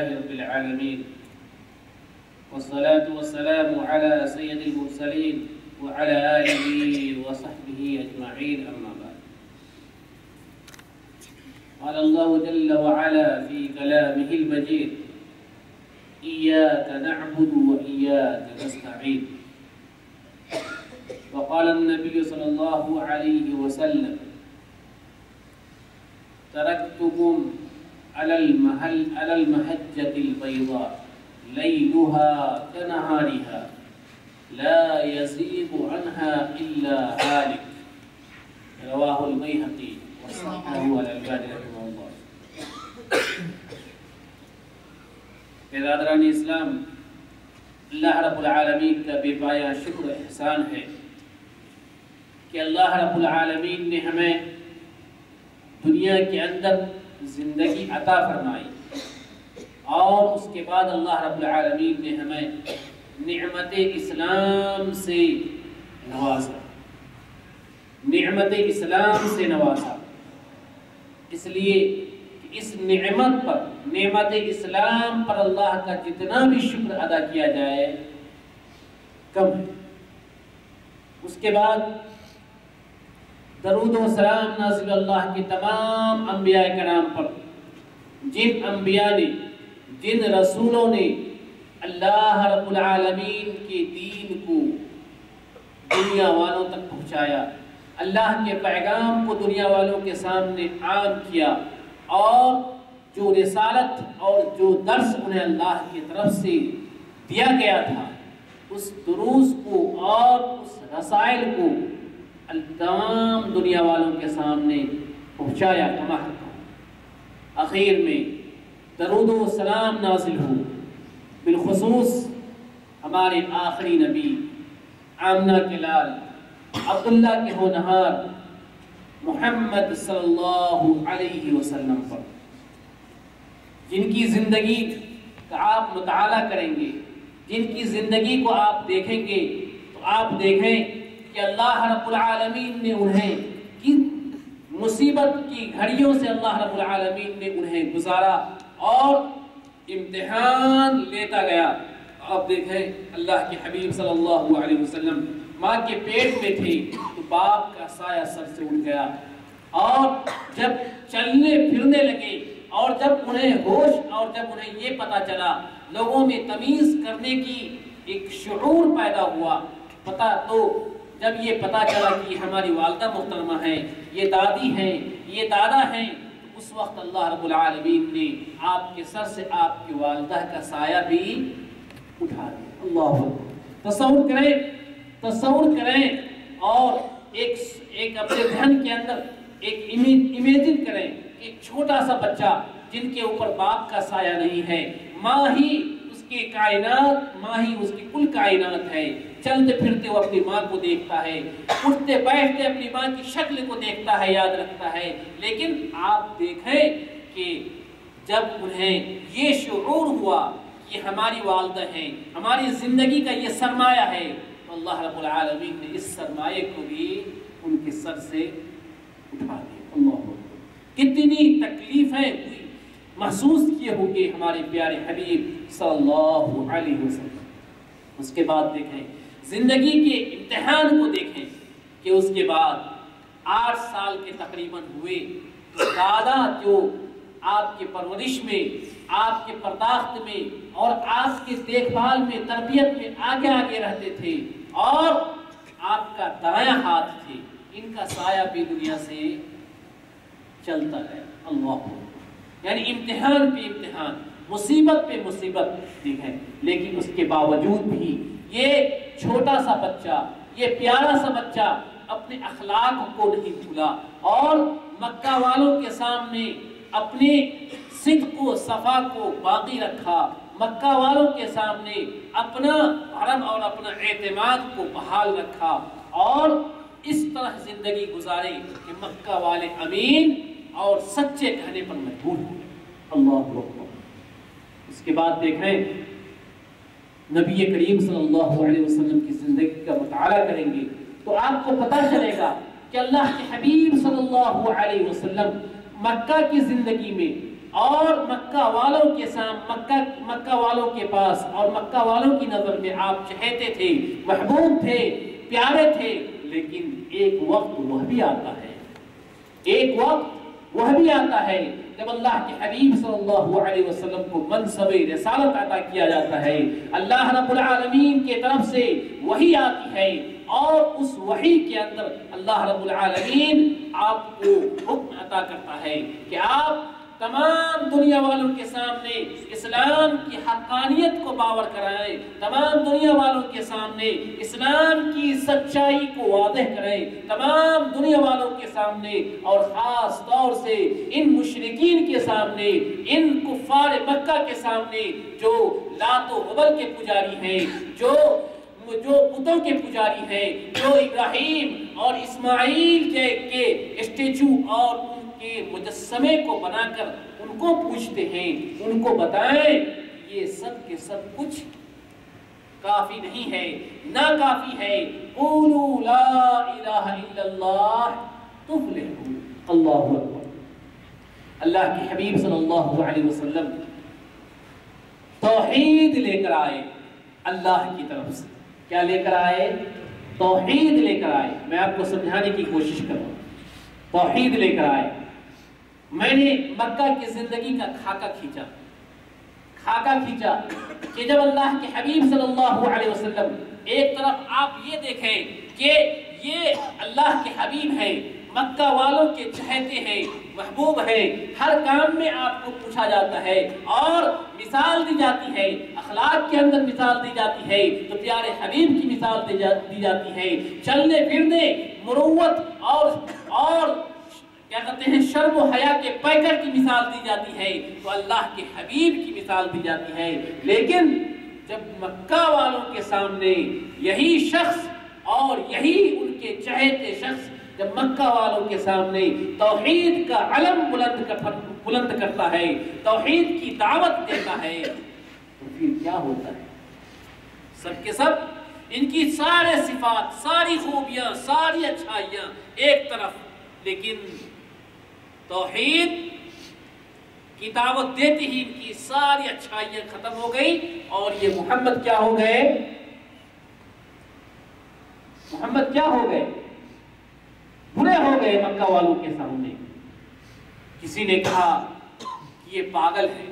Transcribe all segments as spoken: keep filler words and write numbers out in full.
لله رب العالمين والصلاة والسلام على سيد المرسلين وعلى آله وصحبه أجمعين أما بعد. قال الله جل وعلا في كلامه المجيد: إياك نعبد وإياك نستعين. وقال النبي صلى الله عليه وسلم: تركتكم على المحل على المحجة البيضاء ليلها كنهارها لا يزيغ عنها إلا هالك. رواه البيهقي وصححه الألباني رحمه الله. برادران اسلام، اللہ رب العالمین کا بے پایا شکر و احسان ہے کہ اللہ رب العالمین نے ہمیں دنیا کے اندر زندگی عطا فرمائی اور اس کے بعد اللہ رب العالمین نے ہمیں نعمت اسلام سے نوازا نعمت اسلام سے نوازا اس لیے کہ اس نعمت پر نعمت اسلام پر اللہ کا جتنا بھی شکر ادا کیا جائے کم ہے۔ اس کے بعد درود و سلام نازل اللہ کے تمام انبیاء کرام پر، جن انبیاء نے جن رسولوں نے اللہ رب العالمین کے دین کو دنیا والوں تک پہنچایا، اللہ کے پیغام کو دنیا والوں کے سامنے عام کیا، اور جو رسالت اور جو درس انہیں اللہ کی طرف سے دیا گیا تھا اس دروس کو اور اس رسائل کو تمام دنیا والوں کے سامنے پہنچایا کما حق۔ اخیر میں درود و سلام نازل ہو بالخصوص ہمارے آخری نبی آمنہ کے لال عبداللہ کے ہونہار محمد صلی اللہ علیہ وسلم پر، جن کی زندگی کا آپ مطالعہ کریں گے، جن کی زندگی کو آپ دیکھیں گے تو آپ دیکھیں کہ اللہ رب العالمین نے انہیں کن مصیبت کی گھڑیوں سے اللہ رب العالمین نے انہیں گزارا اور امتحان لیتا گیا۔ آپ دیکھیں اللہ کے حبیب صلی اللہ علیہ وسلم ماں کے پیٹ میں تھے تو باپ کا سایہ سر سے اٹھ گیا، اور جب چلنے پھرنے لگے اور جب انہیں ہوش اور جب انہیں یہ پتہ چلا، لوگوں میں تمیز کرنے کی ایک شعور پیدا ہوا، پتہ تو جب یہ پتہ چلا کہ ہماری والدہ محترمہ ہیں، یہ دادی ہیں، یہ دادا ہیں، اس وقت اللہ رب العالمین نے آپ کے سر سے آپ کی والدہ کا سایہ بھی اٹھا دیا۔ اللہ تصور کریں تصور کریں اور ایک ایک اپنے ذہن کے اندر ایک امیجن کریں کہ ایک چھوٹا سا بچہ جن کے اوپر باپ کا سایہ نہیں ہے، ماں ہی اس کی کائنات، ماں ہی اس کی کل کائنات ہے، چلتے پھرتے وہ اپنی ماں کو دیکھتا ہے، اٹھتے بیٹھتے اپنی ماں کی شکل کو دیکھتا ہے، یاد رکھتا ہے، لیکن آپ دیکھیں کہ جب انہیں یہ شعور ہوا کہ ہماری والدہ ہیں، ہماری زندگی کا یہ سرمایہ ہے، تو اللہ رب العالمین نے اس سرمایہ کو بھی ان کے سر سے اٹھا دیا۔ اللہ کتنی تکلیفیں محسوس کیے ہوں گے ہمارے پیارے حبیب صلی اللہ علیہ وسلم۔ اس کے بعد دیکھیں زندگی کے امتحان کو دیکھیں کہ اس کے بعد آٹھ سال کے تقریباً ہوئے، دادا جو آپ کے پرورش میں، آپ کے پرداخت میں اور آپ کے دیکھ بھال میں، تربیت میں آگے آگے رہتے تھے اور آپ کا دایاں ہاتھ تھے، ان کا سایہ بھی دنیا سے چلتا ہے۔ اللہ یعنی امتحان پہ امتحان، مصیبت پہ مصیبت دیکھیں، لیکن اس کے باوجود بھی یہ چھوٹا سا بچہ، یہ پیارا سا بچہ اپنے اخلاق کو نہیں بھولا اور مکہ والوں کے سامنے اپنے صدق و صفا کو باقی رکھا، مکہ والوں کے سامنے اپنا حرم اور اپنا اعتماد کو بحال رکھا اور اس طرح زندگی گزارے کہ مکہ والے امین اور سچے کہنے پر مجبور ہو۔ اللہ اکبر۔ اس کے بعد دیکھیں نبی کریم صلی اللہ علیہ وسلم کی زندگی کا مطالعہ کریں گے تو آپ کو پتہ چلے گا کہ اللہ کے حبیب صلی اللہ علیہ وسلم مکہ کی زندگی میں اور مکہ والوں کے سامنے مکہ مکہ والوں کے پاس اور مکہ والوں کی نظر میں آپ چہیتے تھے، محبوب تھے، پیارے تھے، لیکن ایک وقت وہ بھی آتا ہے ایک وقت وہ بھی آتا ہے جب اللہ کے حبیب صلی اللہ علیہ وسلم کو منصب رسالت عطا کیا جاتا ہے، اللہ رب العالمین کی طرف سے وحی آتی ہے، اور اس وحی کے اندر اللہ رب العالمین آپ کو حکم عطا کرتا ہے کہ آپ تمام دنیا والوں کے سامنے اسلام کی حقانیت کو باور کرائیں، تمام دنیا والوں کے سامنے اسلام کی سچائی کو واضح کریں، تمام دنیا والوں کے سامنے اور خاص طور سے ان مشرکین کے سامنے، ان کفار مکہ کے سامنے جو لات و ہبل کے پجاری ہیں، جو جو بتوں کے پجاری ہیں، جو ابراہیم اور اسماعیل کے کے اسٹیچو اور ان کے مجسمے کو بنا کر ان کو پوچھتے ہیں، ان کو بتائیں یہ سب کے سب کچھ کافی نہیں ہے، ناکافی ہے۔ قولوا لا الہ الا اللہ تفلحوا۔ اللہ اکبر۔ اللہ کے حبیب صلی اللہ علیہ وسلم توحید لے کر آئے اللہ کی طرف سے۔ کیا لے کر آئے؟ توحید لے کر آئے۔ میں آپ کو سمجھانے کی کوشش کروں، توحید لے کر آئے۔ میں نے مکہ کی زندگی کا خاکہ کھینچا خاکہ کھینچا کہ جب اللہ کے حبیب صلی اللہ علیہ وسلم ایک طرف آپ یہ دیکھیں کہ یہ اللہ کے حبیب ہیں، مکہ والوں کے چہتے ہیں، محبوب ہیں، ہر کام میں آپ کو پوچھا جاتا ہے اور مثال دی جاتی ہے، اخلاق کے اندر مثال دی جاتی ہے تو پیارے حبیب کی مثال دی جاتی ہے، چلنے پھرنے، مروت اور اور کیا کہتے ہیں شرم و حیا کے پیکر کی مثال دی جاتی ہے تو اللہ کے حبیب کی مثال دی جاتی ہے۔ لیکن جب مکہ والوں کے سامنے یہی شخص اور یہی ان کے چہتے شخص جب مکہ والوں کے سامنے توحید کا علم بلند بلند کرتا ہے، توحید کی دعوت دیتا ہے تو پھر کیا ہوتا ہے؟ سب کے سب ان کی سارے صفات، ساری خوبیاں، ساری اچھائیاں ایک طرف، لیکن توحید کی دعوت دیتے ہی ان کی ساری اچھائیاں ختم ہو گئی اور یہ محمد کیا ہو گئے؟ محمد کیا ہو گئے؟ برے ہو گئے مکہ والوں کے سامنے۔ کسی نے کہا کہ یہ پاگل ہے۔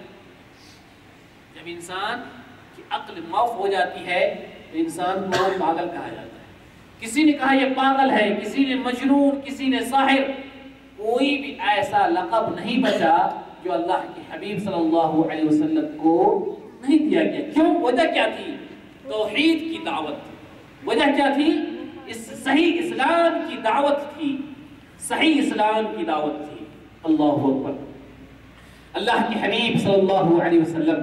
جب انسان کی عقل معاف ہو جاتی ہے تو انسان کو پاگل کہا جاتا ہے۔ کسی نے کہا یہ پاگل ہے، کسی نے مجنون، کسی نے ساحر۔ کوئی بھی ایسا لقب نہیں بچا جو اللہ کے حبیب صلی اللہ علیہ وسلم کو نہیں دیا گیا۔ کیوں؟ وجہ کیا تھی؟ توحید کی دعوت۔ وجہ کیا تھی؟ اس صحیح اسلام کی دعوت تھی، صحیح اسلام کی دعوت تھی۔ اللہ اکبر۔ اللہ کے حبیب صلی اللہ علیہ وسلم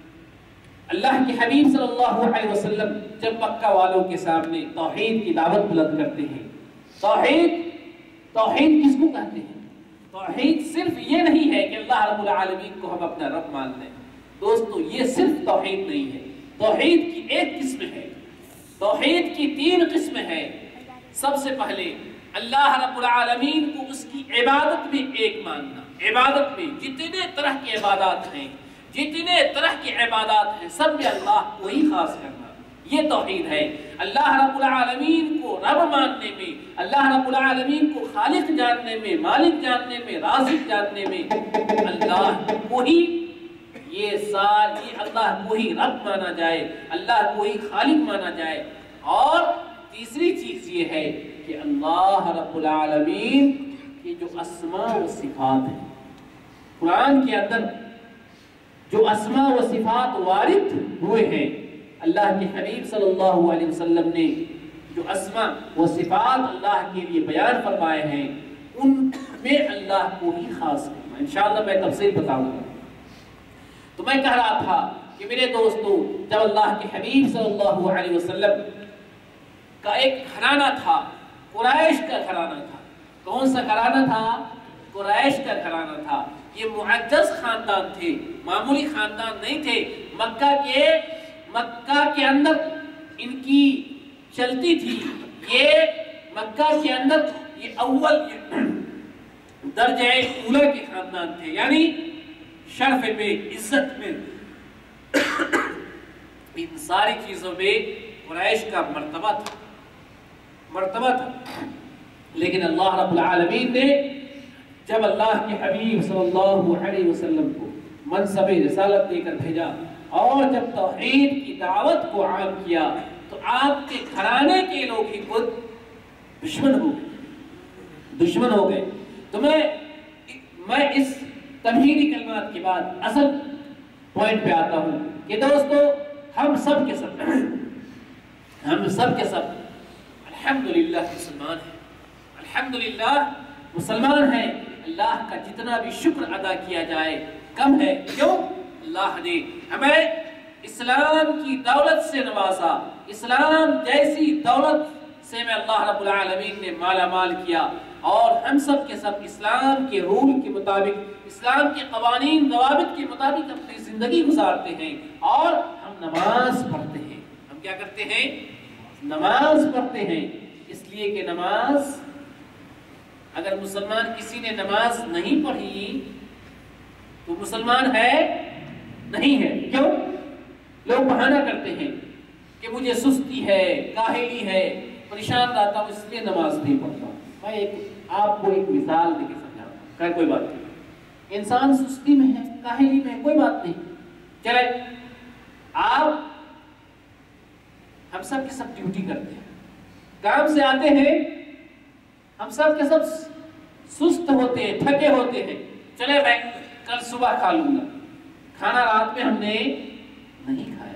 اللہ کے حبیب صلی اللہ علیہ وسلم جب مکہ والوں کے سامنے توحید کی دعوت بلند کرتے ہیں، توحید توحید کس کو کہتے ہیں؟ توحید صرف یہ نہیں ہے کہ اللہ رب العالمین کو ہم اپنا رب مان لیں۔ دوستو یہ صرف توحید نہیں ہے، توحید کی ایک قسم ہے، توحید کی تین قسمیں ہیں۔ سب سے پہلے اللہ رب العالمین کو اس کی عبادت میں ایک ماننا۔ عبادت میں جتنے طرح کی عبادات ہیں، جتنے طرح کی عبادات ہیں، سب میں اللہ کو ہی خاص کرنا، یہ توحید ہے۔ اللہ رب العالمین کو رب ماننے میں، اللہ رب العالمین کو خالق جاننے میں، مالک جاننے میں، رازق جاننے میں، اللہ کو ہی یہ ساری اللہ کو ہی رب مانا جائے، اللہ کو ہی خالق مانا جائے۔ اور تیسری چیز یہ ہے کہ اللہ رب العالمین کی جو اسماء و صفات ہیں، قرآن کے اندر جو اسماء و صفات وارد ہوئے ہیں، اللہ کے حبیب صلی اللہ علیہ وسلم نے جو اسماء و صفات اللہ کے لیے بیان فرمائے ہیں ان میں اللہ کو ہی خاص کرنا۔ انشاءاللہ میں تفصیل بتاؤں گا۔ تو میں کہہ رہا تھا کہ میرے دوستو جب اللہ کے حبیب صلی اللہ علیہ وسلم کا ایک گھرانہ تھا، قریش کا گھرانہ تھا۔ کون سا گھرانہ تھا؟ قریش کا گھرانہ تھا۔ یہ معزز خاندان تھے، معمولی خاندان نہیں تھے۔ مکہ کے مکہ کے اندر ان کی چلتی تھی، یہ مکہ کے اندر یہ اول درجہ اولا کے خاندان تھے، یعنی شرف میں، عزت میں، ان ساری چیزوں میں قریش کا مرتبہ تھا مرتبہ تھا لیکن اللہ رب العالمین نے جب اللہ کے حبیب صلی اللہ علیہ وسلم کو منصب رسالت دے کر بھیجا اور جب توحید کی دعوت کو عام کیا تو آپ کے گھرانے کے لوگ ہی خود دشمن ہو گئے دشمن ہو گئے تو میں میں اس تمہیدی کلمات کے بعد اصل پوائنٹ پہ آتا ہوں کہ دوستو ہم سب کے سب ہم سب کے سب الحمدللہ مسلمان ہیں الحمدللہ مسلمان ہیں اللہ کا جتنا بھی شکر ادا کیا جائے کم ہے کیوں اللہ نے ہمیں اسلام کی دولت سے نوازا اسلام جیسی دولت سے میں اللہ رب العالمین نے مالا مال کیا اور ہم سب کے سب اسلام کے رول کے مطابق اسلام کے قوانین ضوابط کے مطابق اپنی زندگی گزارتے ہیں اور ہم نماز پڑھتے ہیں ہم کیا کرتے ہیں نماز پڑھتے ہیں اس لیے کہ نماز اگر مسلمان کسی نے نماز نہیں پڑھی تو مسلمان ہے نہیں ہے کیوں لوگ بہانہ کرتے ہیں کہ مجھے سستی ہے کاہلی ہے پریشان رہتا ہوں اس لیے نماز نہیں پڑھتا میں ایک آپ کو ایک مثال دے کے سمجھاؤں خیر کوئی بات نہیں انسان سستی میں ہے کاہلی میں ہے کوئی بات نہیں چلے آپ ہم سب کے سب ڈیوٹی کرتے ہیں کام سے آتے ہیں ہم سب کے سب سست ہوتے ہیں تھکے ہوتے ہیں چلے میں کل صبح کھا لوں گا کھانا رات میں ہم نے نہیں کھایا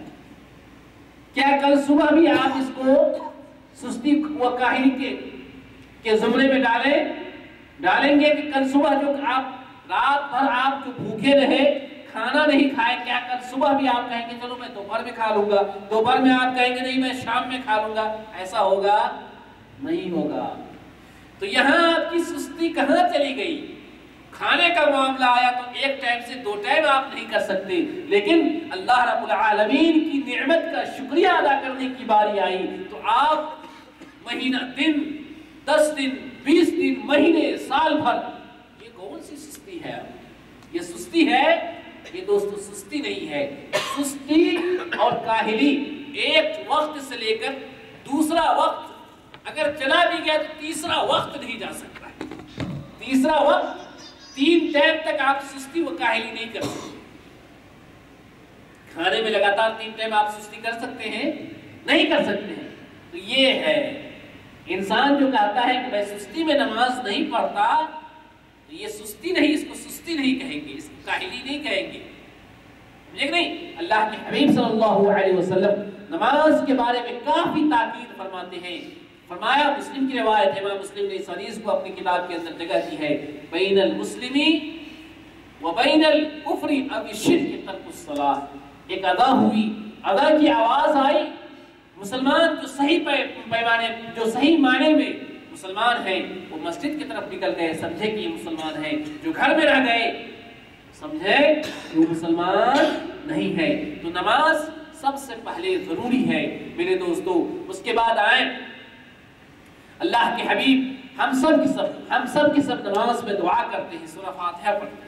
کیا کل صبح بھی آپ اس کو سستی و کاہلی کے کہ زمرے میں ڈالیں ڈالیں گے کہ کل صبح جو آپ رات بھر آپ جو بھوکے رہے کھانا نہیں کھائے کیا کل صبح بھی آپ کہیں گے چلو میں دوپہر میں کھا لوں گا دوپہر میں آپ کہیں گے نہیں میں شام میں کھا لوں گا ایسا ہوگا نہیں ہوگا تو یہاں آپ کی سستی کہاں چلی گئی کھانے کا معاملہ آیا تو ایک ٹائم سے دو ٹائم آپ نہیں کر سکتے لیکن اللہ رب العالمین کی نعمت کا شکریہ ادا کرنے کی باری آئی تو آپ مہینہ دن دس دن بیس دن مہینے سال بھر یہ کون سی سستی ہے یہ سستی ہے یہ دوستو سستی نہیں ہے سستی اور کاہلی ایک وقت سے لے کر دوسرا وقت اگر چلا بھی گیا تو تیسرا وقت نہیں جا سکتا تیسرا وقت تین ٹائم تک آپ سستی و کاہلی نہیں کر سکتے کھانے میں لگاتار تین ٹائم آپ سستی کر سکتے ہیں نہیں کر سکتے ہیں تو یہ ہے انسان جو کہتا ہے کہ میں سستی میں نماز نہیں پڑھتا تو یہ سستی نہیں اس کو سستی نہیں کہیں گے اس کو کاہلی نہیں کہیں گے مجھے نہیں اللہ کے حبیب صلی اللہ علیہ وسلم نماز کے بارے میں کافی تاکید فرماتے ہیں فرمایا مسلم کی روایت ہے امام مسلم نے اس حدیث کو اپنی کتاب کے اندر جگہ دی ہے بین المسلمی و بین الکفر او الشرک ترک الصلاۃ ایک ادا ہوئی ادا کی آواز آئی مسلمان جو صحیح پیمانے جو صحیح معنی میں مسلمان ہیں وہ مسجد کی طرف نکل گئے سمجھے کہ یہ مسلمان ہیں جو گھر میں رہ گئے سمجھے کہ وہ مسلمان نہیں ہے تو نماز سب سے پہلے ضروری ہے میرے دوستو اس کے بعد آئیں اللہ کے حبیب ہم سب کی سب ہم سب کی سب نماز میں دعا کرتے ہیں سورہ فاتحہ پڑھتے ہیں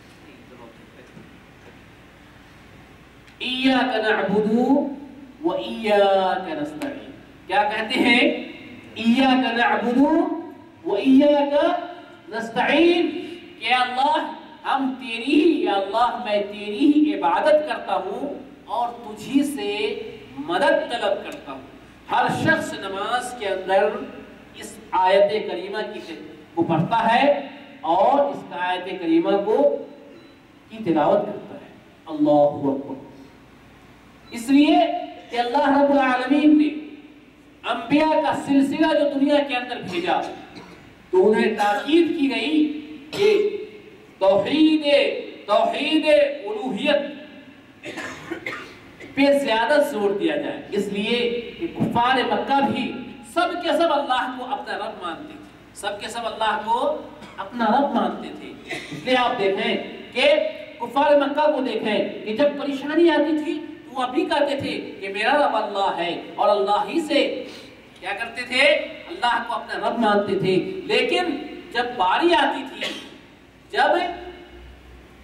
ایاک نعبد و ایاک نستعین کیا کہتے ہیں ایاک نعبد و ایاک نستعین کہ اللہ ہم تیری ہی یا اللہ میں تیری ہی عبادت کرتا ہوں اور تجھی سے مدد طلب کرتا ہوں ہر شخص نماز کے اندر اس آیت کریمہ کی کو پڑھتا ہے اور اس آیت کریمہ کو کی تلاوت کرتا ہے اللہ اکبر اس لیے کہ اللہ رب العالمین نے انبیاء کا سلسلہ جو دنیا کے اندر بھیجا تو انہیں تاکید کی گئی کہ توحید توحید الوہیت پہ زیادہ زور دیا جائے اس لیے کہ کفار مکہ بھی سب کے سب اللہ کو اپنا رب مانتے تھے سب کے سب اللہ کو اپنا رب مانتے تھے اس لیے آپ دیکھیں کہ کفار مکہ کو دیکھیں کہ جب پریشانی آتی تھی تو وہ ابھی کہتے تھے کہ میرا رب اللہ ہے اور اللہ ہی سے کیا کرتے تھے اللہ کو اپنا رب مانتے تھے لیکن جب باری آتی تھی جب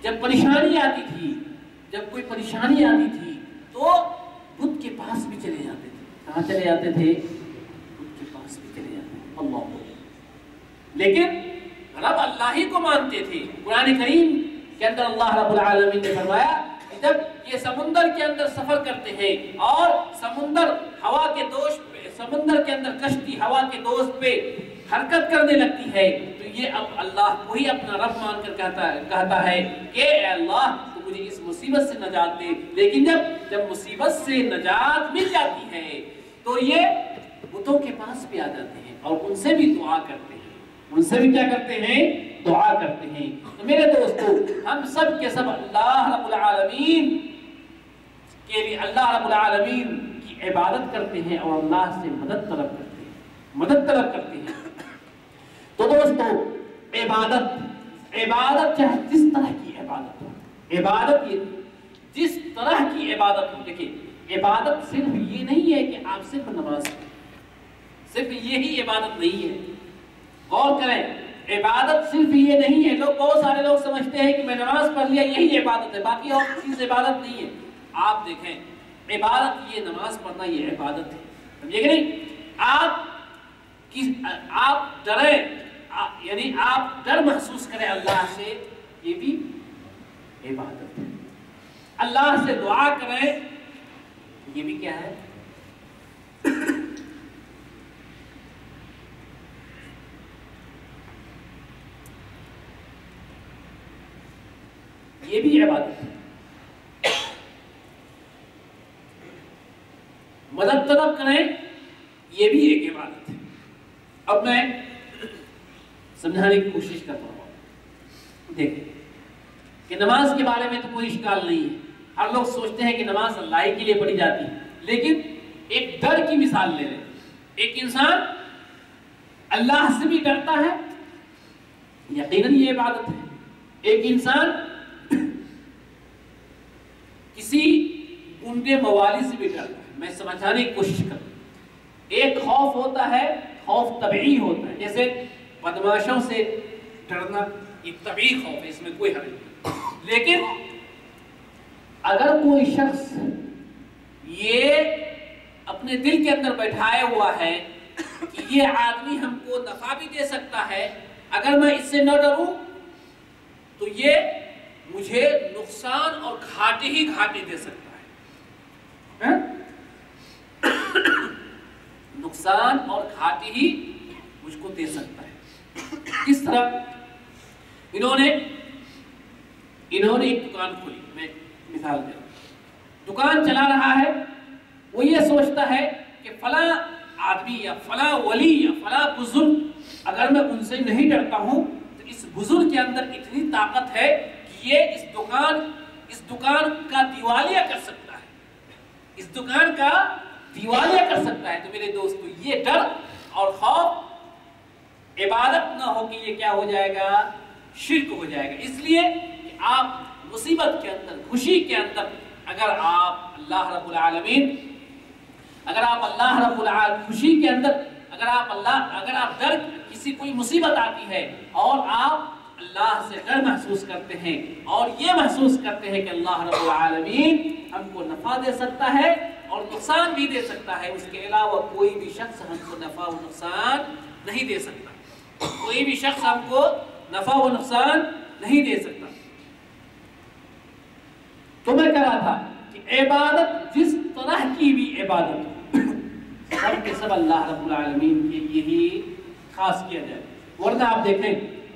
جب پریشانی آتی تھی جب کوئی پریشانی آتی تھی تو بت کے پاس بھی چلے جاتے تھے. کہاں چلے جاتے تھے؟ بت کے پاس بھی چلے جاتے تھے. اللہ. لیکن رب اللہ ہی کو مانتے تھے. قرآن کریم کے اندر اللہ رب العالمین نے فرمایا کہ جب یہ سمندر کے اندر سفر کرتے ہیں اور سمندر ہوا کے دوش پہ سمندر کے اندر کشتی ہوا کے دوست پہ حرکت کرنے لگتی ہے تو یہ اب اللہ کو ہی اپنا رب مان کر کہتا ہے کہتا ہے کہ اے اللہ تو مجھے اس مصیبت سے نجات دے. لیکن جب جب مصیبت سے نجات مل جاتی ہے تو یہ بتوں کے پاس بھی آ جاتے ہیں اور ان سے بھی دعا کرتے ہیں. ان سے بھی کیا کرتے ہیں؟ دعا کرتے ہیں. تو میرے دوستو ہم سب کے سب اللہ رب العالمین کے لیے اللہ رب العالمین کی عبادت کرتے ہیں اور اللہ سے مدد طلب کرتے ہیں مدد طلب کرتے ہیں. تو دوستو عبادت عبادت چاہے جس طرح کی عبادت ہو عبادت یہ جس طرح کی عبادت ہو. دیکھیں عبادت صرف یہ نہیں ہے کہ آپ صرف نماز پڑھیں. صرف یہی عبادت نہیں ہے. غور کریں عبادت صرف یہ نہیں ہے. لوگ بہت سارے لوگ سمجھتے ہیں کہ میں نماز پڑھ لیا یہی عبادت ہے باقی اور چیز عبادت نہیں ہے. آپ دیکھیں عبادت یہ نماز پڑھنا یہ عبادت ہے. سمجھے کہ نہیں؟ آپ کس آپ ڈریں یعنی آپ ڈر محسوس کریں اللہ سے یہ بھی عبادت ہے. اللہ سے دعا کریں یہ بھی کیا ہے؟ یہ بھی عبادت ہے. مدد طلب کریں یہ بھی ایک عبادت ہے. اب میں سمجھانے کی کوشش کرتا ہوں. دیکھیں کہ نماز کے بارے میں تو کوئی اشکال نہیں ہے. ہر لوگ سوچتے ہیں کہ نماز اللہ کے لیے پڑھی جاتی ہے لیکن ایک ڈر کی مثال لے لیں. ایک انسان اللہ سے بھی ڈرتا ہے یقیناً یہ عبادت ہے. ایک انسان کسی گنڈے موالی سے بھی ڈرتا ہے. میں سمجھانے کی کوشش کرتا ہوں. ایک خوف ہوتا ہے خوف طبعی ہوتا ہے. جیسے بدماشوں سے ڈرنا یہ طبعی خوف ہے اس میں کوئی حرج نہیں. لیکن اگر کوئی شخص یہ اپنے دل کے اندر بیٹھایا ہوا ہے کہ یہ آدمی ہم کو نفع بھی دے سکتا ہے اگر میں اس سے نہ ڈروں تو یہ مجھے نقصان اور گھاٹے ہی گھاٹے دے سکتا ہے. نقصان اور گھاٹے ہی مجھ کو دے سکتا ہے. کس طرح؟ انہوں نے انہوں نے ایک دکان کھولی. میں مثال دے رہا ہوں. دکان چلا رہا ہے وہ یہ سوچتا ہے کہ فلاں آدمی یا فلاں ولی یا فلاں بزرگ اگر میں ان سے نہیں ڈرتا ہوں تو اس بزرگ کے اندر اتنی طاقت ہے کہ یہ اس دکان اس دکان کا دیوالیہ کر سکتا ہے. اس دکان کا دیوالیہ کر سکتا ہے. تو میرے دوستو یہ ڈر اور خوف عبادت نہ ہو کہ یہ کیا ہو جائے گا؟ شرک ہو جائے گا. اس لیے کہ آپ مصیبت کے اندر خوشی کے اندر اگر آپ اللہ رب العالمین اگر آپ اللہ رب العالمین خوشی کے اندر اگر آپ اللہ اگر آپ ڈر کسی کوئی مصیبت آتی ہے اور آپ اللہ سے ڈر محسوس کرتے ہیں اور یہ محسوس کرتے ہیں کہ اللہ رب العالمین ہم کو نفع دے سکتا ہے اور نقصان بھی دے سکتا ہے. اس کے علاوہ کوئی بھی شخص ہم کو نفع و نقصان نہیں دے سکتا. کوئی بھی شخص ہم کو نفع و نقصان نہیں دے سکتا. تو میں کہہ رہا تھا کہ عبادت جس طرح کی بھی عبادت سب کے سب اللہ رب العالمین کے لیے ہی خاص کیا جائے. ورنہ آپ دیکھیں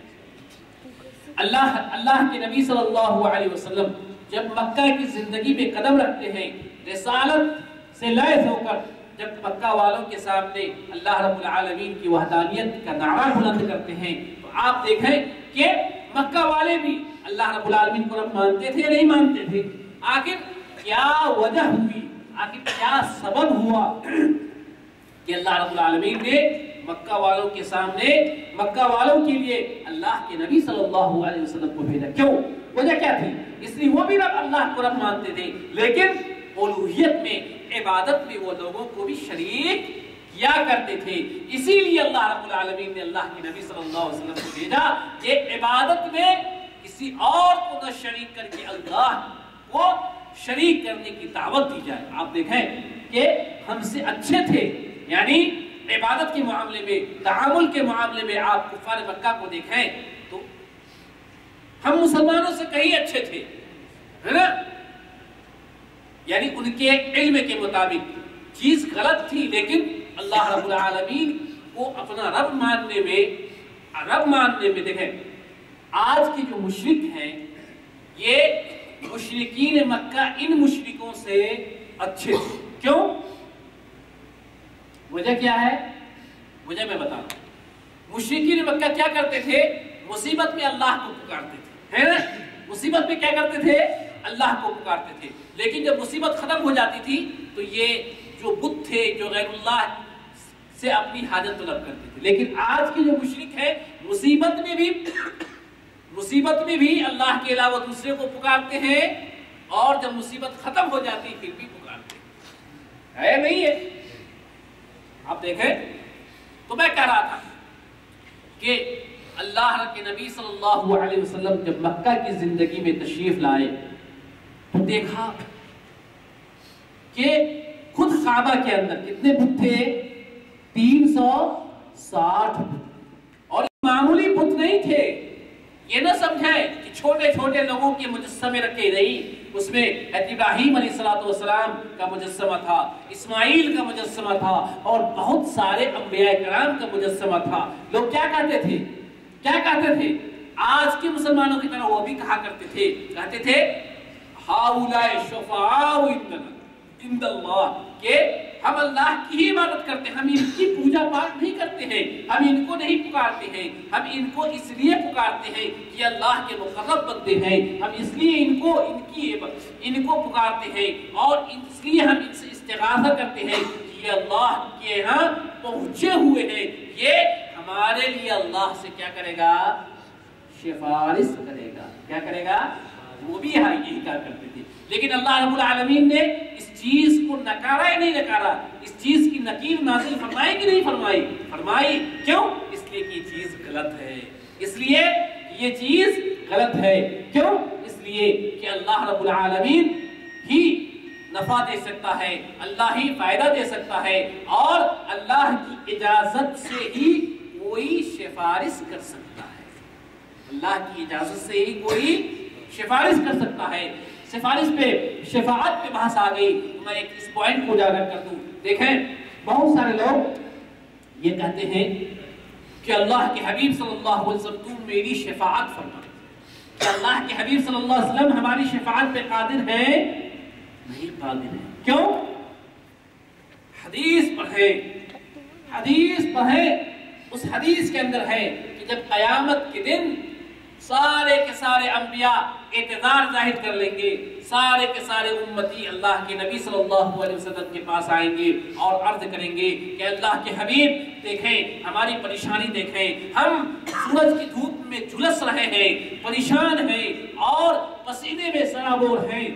اللہ اللہ کے نبی صلی اللہ علیہ وسلم جب مکہ کی زندگی میں قدم رکھتے ہیں رسالت سے لیس ہو کر جب مکہ والوں کے سامنے اللہ رب العالمین کی وحدانیت کا نعرہ بلند کرتے ہیں تو آپ دیکھیں کہ مکہ والے بھی اللہ رب العالمین کو رب مانتے تھے یا نہیں مانتے تھے. آخر کیا وجہ ہوئی آخر کیا سبب ہوا کہ اللہ رب العالمین نے مکہ والوں کے سامنے مکہ والوں کے لیے اللہ کے نبی صلی اللہ علیہ وسلم کو بھیجا؟ کیوں؟ وجہ کیا تھی؟ اس لیے وہ بھی رب اللہ کو رب مانتے تھے لیکن الوہیت میں عبادت میں وہ لوگوں کو بھی شریک کیا کرتے تھے. اسی لیے اللہ رب العالمین نے اللہ کے نبی صلی اللہ علیہ وسلم کو بھیجا کہ عبادت میں کسی اور کو نہ شریک کر کے اللہ کو شریک کرنے کی دعوت دی جائے۔ آپ دیکھیں کہ ہم سے اچھے تھے، یعنی عبادت کے معاملے میں، تعامل کے معاملے میں آپ کفار مکہ کو دیکھیں تو ہم مسلمانوں سے کہیں اچھے تھے، ہے نا؟ یعنی ان کے علم کے مطابق چیز غلط تھی، لیکن اللہ رب العالمین کو اپنا رب ماننے میں رب ماننے میں دیکھیں آج کے جو مشرک ہیں یہ مشرکین مکہ ان مشرکوں سے اچھے تھے۔ کیوں؟ وجہ کیا ہے؟ وجہ میں بتا رہا ہوں۔ مشرکین مکہ کیا کرتے تھے؟ مصیبت میں اللہ کو پکارتے تھے، ہے نا؟ مصیبت میں کیا کرتے تھے؟ اللہ کو پکارتے تھے، لیکن جب مصیبت ختم ہو جاتی تھی تو یہ جو بت تھے، جو غیر اللہ سے اپنی حاجت طلب کرتے تھے۔ لیکن آج کے جو مشرک ہیں مصیبت میں بھی مصیبت میں بھی اللہ کے علاوہ دوسرے کو پکارتے ہیں، اور جب مصیبت ختم ہو جاتی پھر بھی پکارتے ہیں، ہے نہیں ہے؟ آپ دیکھیں تو میں کہہ رہا تھا کہ اللہ کے نبی صلی اللہ علیہ وسلم جب مکہ کی زندگی میں تشریف لائے تو دیکھا کہ خود کعبہ کے اندر کتنے بت تھے؟ تین سو ساٹھ بت، اور معمولی بت نہیں تھے۔ یہ نہ سمجھیں کہ چھوٹے چھوٹے لوگوں کے مجسمے رکھے نہیں، اس میں ابراہیم علیہ السلام کا مجسمہ تھا، اسماعیل کا مجسمہ تھا، اور بہت سارے انبیاء کرام کا مجسمہ تھا۔ لوگ کیا کہتے تھے؟ کیا کہتے تھے؟ آج کے مسلمانوں کی طرح وہ بھی کہا کرتے تھے، کہتے تھے ہؤلاء شفعاء عند اللہ، کہ ہم اللہ کی ہی عبادت کرتے ہیں، ہم ان کی پوجا پاٹ نہیں کرتے ہیں، ہم ان کو نہیں پکارتے ہیں، ہم ان کو اس لیے پکارتے ہیں کہ اللہ کے مقرب بندے ہیں، ہم اس لیے ان کو ان کی ان کو پکارتے ہیں، اور اس لیے ہم ان سے استغاثہ کرتے ہیں کہ یہ اللہ کے ہاں پہنچے ہوئے ہیں، یہ ہمارے لیے اللہ سے کیا کرے گا؟ سفارش کرے گا۔ کیا کرے گا؟ وہ بھی یہاں یہی کہا کرتے تھے، لیکن اللہ رب العالمین نے اس چیز کو نکارا ہی نہیں نکارا، اس چیز کی نکیر نازل فرمائی کہ نہیں فرمائی؟ فرمائی۔ کیوں؟ اس لیے کہ یہ چیز غلط ہے، اس لیے یہ چیز غلط ہے۔ کیوں؟ اس لیے کہ اللہ رب العالمین ہی نفع دے سکتا ہے، اللہ ہی فائدہ دے سکتا ہے، اور اللہ کی اجازت سے ہی کوئی سفارش کر سکتا ہے، اللہ کی اجازت سے ہی کوئی سفارش کر سکتا ہے۔ سفارش پہ شفاعت پہ بحث آ گئی، میں ایک اس پوائنٹ کو اجاگر کر دوں۔ دیکھیں بہت سارے لوگ یہ کہتے ہیں کہ اللہ کے حبیب صلی اللہ علیہ وسلم تم میری شفاعت فرما، کہ اللہ کے حبیب صلی اللہ علیہ وسلم ہماری شفاعت پہ قادر ہیں؟ نہیں قادر ہیں۔ کیوں؟ حدیث پڑھیں، حدیث پڑھیں، اس حدیث کے اندر ہے کہ جب قیامت کے دن سارے کے سارے انبیاء اعتذار ظاہر کر لیں گے، سارے کے سارے امتی اللہ کے نبی صلی اللہ علیہ وسلم کے پاس آئیں گے اور عرض کریں گے کہ اللہ کے حبیب دیکھیں ہماری پریشانی، دیکھیں ہم سورج کی دھوپ میں جھلس رہے ہیں، پریشان ہیں اور پسینے میں سرابور ہیں،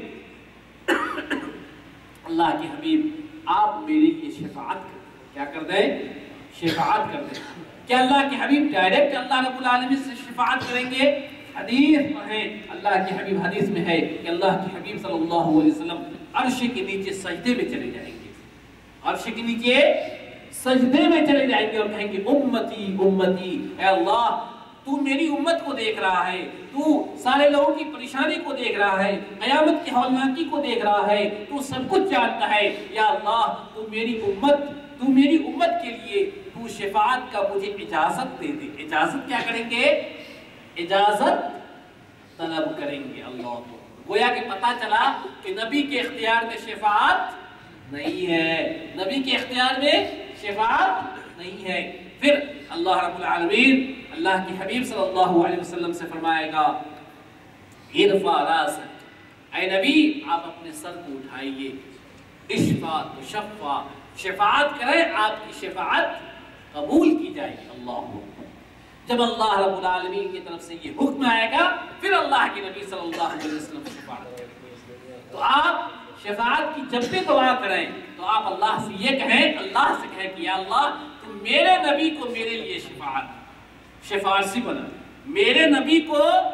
اللہ کے حبیب آپ میرے لیے شفاعت کر دیں۔ کیا کر دیں؟ شفاعت کر دیں۔ کہ اللہ کے حبیب ڈائریکٹ اللہ رب العالمین سے شفاعت کریں گے؟ حدیث پڑھیں، اللہ کے حبیب حدیث میں ہے کہ اللہ کے حبیب صلی اللہ علیہ وسلم عرش کے نیچے سجدے میں چلے جائیں گے، عرش کے نیچے سجدے میں چلے جائیں گے اور کہیں گے امتی امتی، اے اللہ تو میری امت کو دیکھ رہا ہے، تو سارے لوگوں کی پریشانی کو دیکھ رہا ہے، قیامت کی ہولناکی کو دیکھ رہا ہے، تو سب کچھ جانتا ہے، یا اللہ تو میری امت تو میری امت کے لیے تو شفاعت کا مجھے اجازت دے دے۔ اجازت کیا کریں گے؟ اجازت طلب کریں گے۔ اللہ کو گویا کہ پتا چلا کہ نبی کے اختیار میں شفاعت نہیں ہے، نبی کے اختیار میں شفاعت نہیں ہے۔ پھر اللہ رب العالمین اللہ کے حبیب صلی اللہ علیہ وسلم سے فرمائے گا ارفع راسک، اے نبی آپ اپنے سر کو اٹھائیے، اشفع تشفع، شفاعت کریں آپ کی شفاعت قبول کی جائے گی۔ اللہ جب اللہ رب العالمین کی طرف سے یہ حکم آئے گا پھر اللہ کے نبی صلی اللہ علیہ وسلم شفاعت کریں گے۔ تو آپ شفاعت کی جب بھی دعا کریں تو آپ اللہ سے یہ کہیں، اللہ سے کہیں کہ یا اللہ تم میرے نبی کو میرے لیے شفاعت شفارسی بنا، میرے نبی کو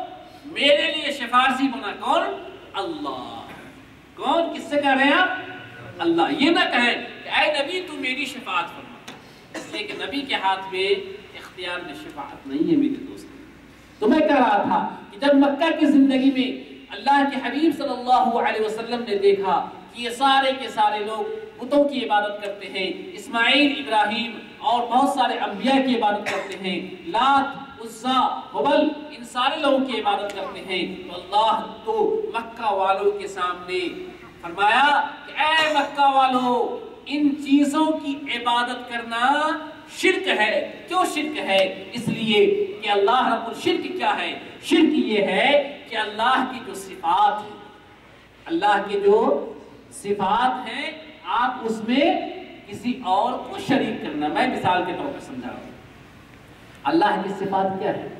میرے لیے سفارشی بنا کون؟ اللہ۔ کون؟ کس سے کہہ رہے ہیں آپ؟ اللہ۔ یہ نہ کہیں کہ اے نبی تو میری شفاعت فرما، اس لیے کہ نبی کے ہاتھ میں اختیار میں شفاعت نہیں ہے میرے دوست۔ تو میں کہہ رہا تھا کہ جب مکہ کی زندگی میں اللہ کے حبیب صلی اللہ علیہ وسلم نے دیکھا کہ یہ سارے کے سارے لوگ بتوں کی عبادت کرتے ہیں، اسماعیل، ابراہیم اور بہت سارے انبیاء کی عبادت کرتے ہیں، لات، عزا، ہبل، ان سارے لوگوں کی عبادت کرتے ہیں، تو اللہ تو مکہ والوں کے سامنے فرمایا کہ اے مکہ والوں، ان چیزوں کی عبادت کرنا شرک ہے۔ کیوں شرک ہے؟ اس لیے کہ اللہ رب الشرک کیا ہے؟ شرک یہ ہے کہ اللہ کی جو صفات ہیں، اللہ کے جو صفات ہیں، آپ اس میں کسی اور کو شریک کرنا۔ میں مثال کے طور پر سمجھا رہا ہوں۔ اللہ کی صفات کیا ہے؟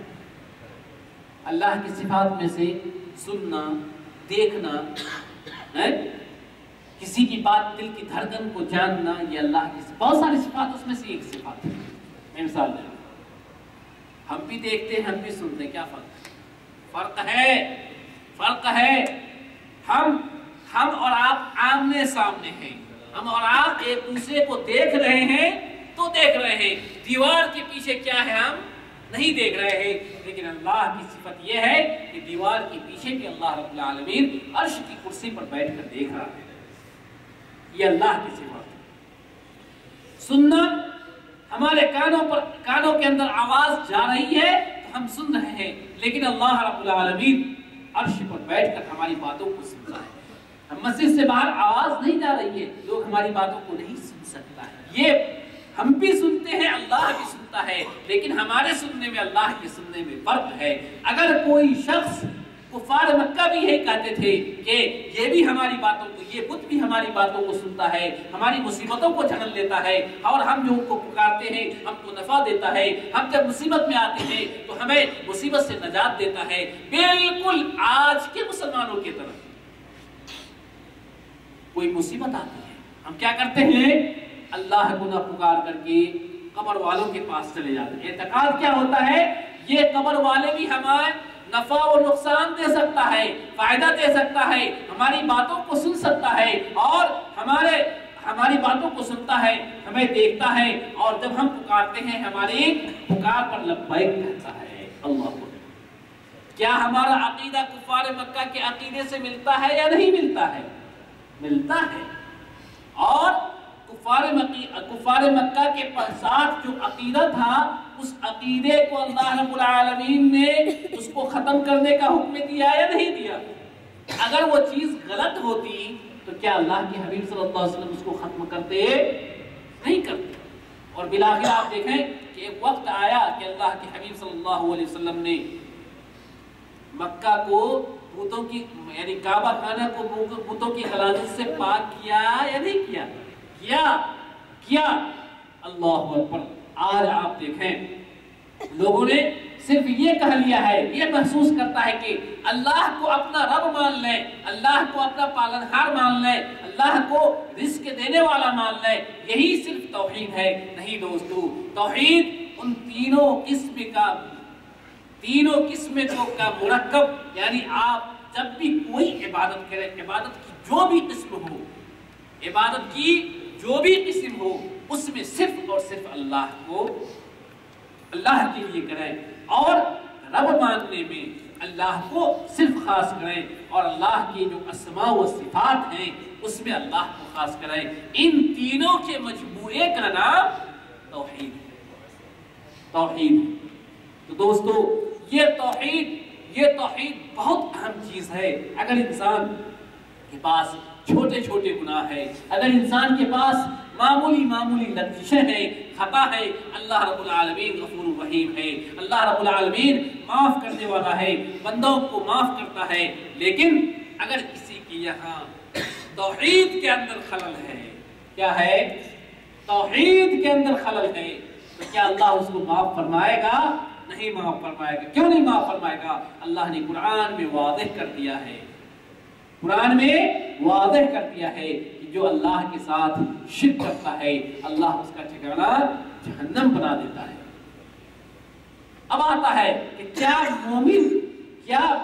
اللہ کی صفات میں سے سننا، دیکھنا ہے، کسی کی بات، دل کی دھڑکن کو جاننا، یہ اللہ کی بہت ساری صفات، اس میں سے ایک صفات ہے۔ میں مثال دے رہا ہوں۔ ہم بھی دیکھتے ہیں، ہم بھی سنتے ہیں، کیا فرق ہے؟ فرق ہے، فرق ہے۔ ہم ہم اور آپ آمنے سامنے ہیں، ہم اور آپ ایک دوسرے کو دیکھ رہے ہیں تو دیکھ رہے ہیں، دیوار کے پیچھے کیا ہے ہم نہیں دیکھ رہے ہیں، لیکن اللہ کی صفت یہ ہے کہ دیوار کے پیچھے بھی اللہ رب العالمین عرش کی کرسی پر بیٹھ کر دیکھ رہا ہے۔ یہ اللہ کی صفت ہے۔ سننا، ہمارے کانوں پر کانوں کے اندر آواز جا رہی ہے تو ہم سن رہے ہیں، لیکن اللہ رب العالمین عرش پر بیٹھ کر ہماری باتوں کو سن رہا ہے۔ ہم مسجد سے باہر آواز نہیں جا رہی ہے، لوگ ہماری باتوں کو نہیں سن سکتا ہے۔ یہ ہم بھی سنتے ہیں، اللہ بھی سنتا ہے، لیکن ہمارے سننے میں اللہ کے سننے میں فرق ہے۔ اگر کوئی شخص، کفار مکہ بھی یہی کہتے تھے کہ یہ بھی ہماری باتوں کو، یہ بت بھی ہماری باتوں کو سنتا ہے، ہماری مصیبتوں کو جھگڑ لیتا ہے، اور ہم جو ان کو پکارتے ہیں ہم کو نفع دیتا ہے، ہم جب مصیبت میں آتے ہیں تو ہمیں مصیبت سے نجات دیتا ہے۔ بالکل آج کے مسلمانوں کی طرح کوئی مصیبت آتی ہے، ہم کیا کرتے ہیں؟ اللہ کو نہ پکار کر کے قبر والوں کے پاس چلے جاتے ہیں۔ اعتقاد کیا ہوتا ہے؟ یہ قبر والے بھی ہمیں نفع و نقصان دے سکتا ہے، فائدہ دے سکتا ہے، ہماری باتوں کو سن سکتا ہے، اور ہمارے ہماری باتوں کو سنتا ہے، ہمیں دیکھتا ہے، اور جب ہم پکارتے ہیں ہماری پکار پر لبیک کہتا ہے۔ اللہ اکبر۔ کیا ہمارا عقیدہ کفار مکہ کے عقیدے سے ملتا ہے یا نہیں ملتا ہے؟ ملتا ہے۔ اور کفار مکہ کفار مکہ کے ساتھ جو عقیدہ تھا، اس عقیدے کو اللہ رب العالمین نے اس کو ختم کرنے کا حکم دیا یا نہیں دیا؟ اگر وہ چیز غلط ہوتی تو کیا اللہ کے حبیب صلی اللہ علیہ وسلم اس کو ختم کرتے؟ نہیں کرتے۔ اور بالآخر آپ دیکھیں کہ ایک وقت آیا کہ اللہ کے حبیب صلی اللہ علیہ وسلم نے مکہ کو بتوں کی، یعنی کعبہ خانہ کو بتوں کی غلاظت سے پاک کیا یا نہیں کیا؟ کیا کیا اللہ اکبر۔ آج آپ دیکھیں لوگوں نے صرف یہ کہہ لیا ہے، یہ محسوس کرتا ہے کہ اللہ کو اپنا رب مان لیں، اللہ کو اپنا پالنہار مان لیں، اللہ کو رزق دینے والا مان لیں، یہی صرف توحید ہے۔ نہیں دوستو، توحید ان تینوں قسم کا تینوں قسموں کا مرکب، یعنی آپ جب بھی کوئی عبادت کریں، عبادت کی جو بھی قسم ہو، عبادت کی جو بھی قسم ہو، اس میں صرف اور صرف اللہ کو، اللہ کے لیے کریں، اور رب ماننے میں اللہ کو صرف خاص کریں، اور اللہ کی جو اسماء و صفات ہیں اس میں اللہ کو خاص کریں۔ ان تینوں کے مجموعے کا نام توحید ہے۔ توحید ہے۔ تو دوستو، یہ توحید یہ توحید بہت اہم چیز ہے۔ اگر انسان کے پاس چھوٹے چھوٹے گناہ ہے، اگر انسان کے پاس معمولی معمولی لغزشیں ہیں، خطا ہے، اللہ رب العالمین غفور الرحیم ہے، اللہ رب العالمین معاف کرنے والا ہے، بندوں کو معاف کرتا ہے۔ لیکن اگر کسی کی یہاں توحید کے اندر خلل ہے، کیا ہے؟ توحید کے اندر خلل ہے، تو کیا اللہ اس کو معاف فرمائے گا؟ نہیں معاف فرمائے گا۔ کیوں نہیں معاف فرمائے گا؟ اللہ نے قرآن میں واضح کر دیا ہے، قرآن میں واضح کر دیا ہے کہ جو اللہ کے ساتھ شرک کرتا ہے اللہ اس کا ٹھکانہ جہنم بنا دیتا ہے۔ اب آتا ہے کہ کیا مومن کیا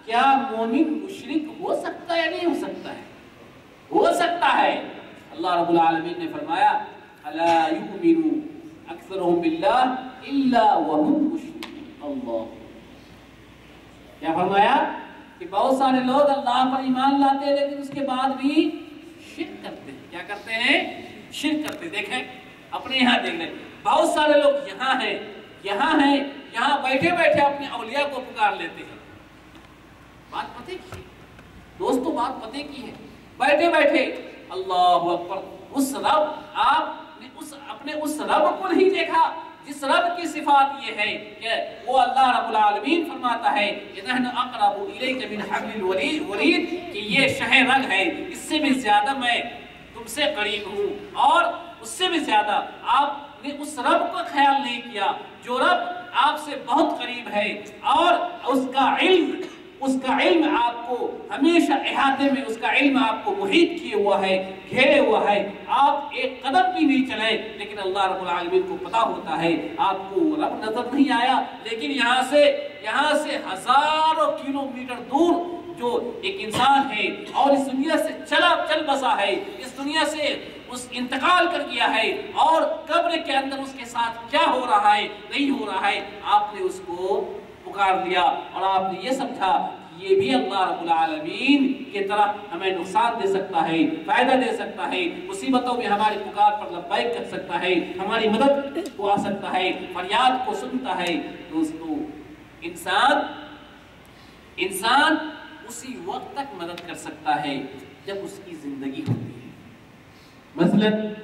کیا مومن مشرک ہو سکتا ہے یا نہیں ہو سکتا ہے؟ ہو سکتا ہے۔ اللہ رب العالمین نے فرمایا الا یؤمنوا اکثرهم باللہ الا وهم مشرکون۔ اللہ کیا فرمایا کہ بہت سارے لوگ اللہ پر ایمان لاتے ہیں لیکن اس کے بعد بھی شرک کرتے ہیں۔ کیا کرتے ہیں؟ شرک کرتے ہیں۔ دیکھیں اپنے یہاں دیکھ لیں، بہت سارے لوگ یہاں ہیں یہاں ہیں یہاں بیٹھے بیٹھے اپنے اولیاء کو پکار لیتے ہیں۔ بات پتے کی ہے دوستو، بات پتے کی ہے، بیٹھے بیٹھے اللہ اکبر۔ اس رب آپ نے اس اپنے اس رب کو نہیں دیکھا جس رب کی صفات یہ ہے کہ وہ اللہ رب العالمین فرماتا ہے نحن اقرب الیک من حبل الورید کہ یہ شہ رگ ہے، اس سے بھی زیادہ میں تم سے قریب ہوں، اور اس سے بھی زیادہ آپ نے اس رب کو خیال نہیں کیا جو رب آپ سے بہت قریب ہے، اور اس کا علم اس کا علم آپ کو ہمیشہ احاطے میں، اس کا علم آپ کو محیط کیے ہوا ہے، گھیرے ہوا ہے۔ آپ ایک قدم بھی نہیں چلے لیکن اللہ رب العالمین کو پتا ہوتا ہے، آپ کو رب نظر نہیں آیا لیکن یہاں سے یہاں سے ہزاروں کلومیٹر دور جو ایک انسان ہے اور اس دنیا سے چلا چل بسا ہے، اس دنیا سے اس انتقال کر گیا ہے، اور قبر کے اندر اس کے ساتھ کیا ہو رہا ہے نہیں ہو رہا ہے، آپ نے اس کو پکار دیا اور آپ نے یہ سمجھا کہ یہ بھی اللہ رب العالمین کی طرح ہمیں نقصان دے سکتا ہے، فائدہ دے سکتا ہے، مصیبتوں میں ہماری پکار پر لبیک کر سکتا ہے، ہماری مدد کو آ سکتا ہے، فریاد کو سنتا ہے۔ دوستو انسان انسان اسی وقت تک مدد کر سکتا ہے جب اس کی زندگی ہوتی ہے۔ مثلا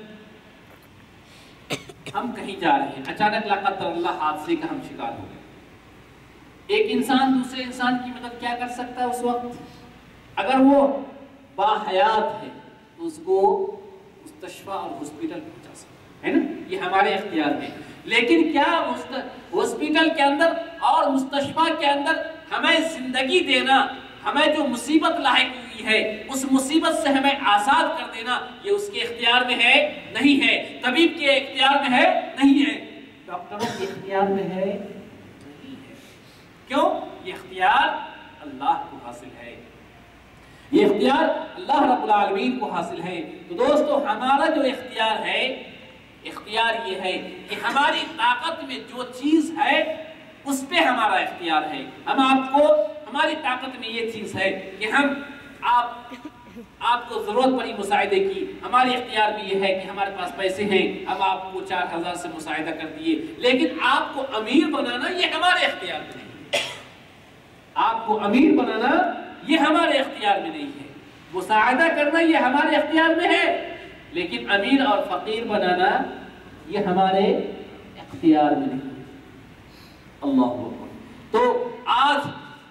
ہم کہیں جا رہے ہیں، اچانک لا قدر اللہ حادثے کا ہم شکار ہو گئے، ایک انسان دوسرے انسان کی مدد کیا کر سکتا ہے اس وقت؟ اگر وہ باحیات ہے تو اس کو مستشفیٰ اور ہاسپٹل پہنچا سکتا ہے نا، یہ ہمارے اختیار میں۔ لیکن کیا ہاسپٹل کے اندر اور مستشفیٰ کے اندر ہمیں زندگی دینا، ہمیں جو مصیبت لاحق ہوئی ہے اس مصیبت سے ہمیں آزاد کر دینا، یہ اس کے اختیار میں ہے؟ نہیں ہے۔ طبیب کے اختیار میں ہے؟ نہیں ہے۔ ڈاکٹروں کے اختیار میں ہے؟ کیوں؟ یہ اختیار اللہ کو حاصل ہے، یہ اختیار اللہ رب العالمین کو حاصل ہے۔ تو دوستو ہمارا جو اختیار ہے، اختیار یہ ہے کہ ہماری طاقت میں جو چیز ہے اس پہ ہمارا اختیار ہے۔ ہم آپ کو ہماری طاقت میں یہ چیز ہے کہ ہم آپ آپ کو ضرورت پڑی مساعدے کی، ہماری اختیار میں یہ ہے کہ ہمارے پاس پیسے ہیں، ہم آپ کو چار ہزار سے مساعدہ کر دیے، لیکن آپ کو امیر بنانا یہ ہمارے اختیار میں نہیں، آپ کو امیر بنانا یہ ہمارے اختیار میں نہیں ہے، مساعدہ کرنا یہ ہمارے اختیار میں ہے، لیکن امیر اور فقیر بنانا یہ ہمارے اختیار میں نہیں ہے۔ اللہ اکبر۔ تو آج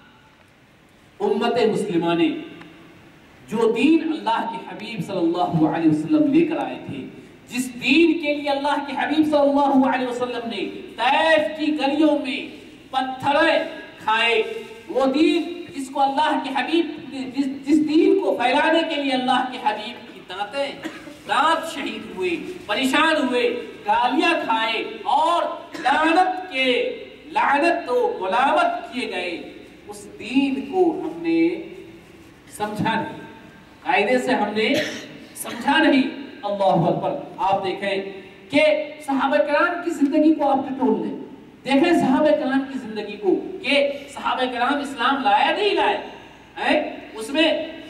امت مسلمہ نے جو دین اللہ کے حبیب صلی اللہ علیہ وسلم لے کر آئے تھے، جس دین کے لیے اللہ کے حبیب صلی اللہ علیہ وسلم نے طائف کی گلیوں میں پتھریں کھائے، وہ دین جس کو اللہ کے حبیب جس, جس دین کو پھیلانے کے لیے اللہ کے حبیب کی دانتیں دانت شہید ہوئے، پریشان ہوئے، گالیاں کھائے اور لعنت کے لعنت و ملامت کیے گئے، اس دین کو ہم نے سمجھا نہیں، قاعدے سے ہم نے سمجھا نہیں۔ اللہ اکبر۔ آپ دیکھیں کہ صحابہ کرام کی زندگی کو آپ ٹٹول لیں، دیکھیں صحابہ کرام کی زندگی کو کہ صحابہ کرام اسلام لایا نہیں لائے، اس میں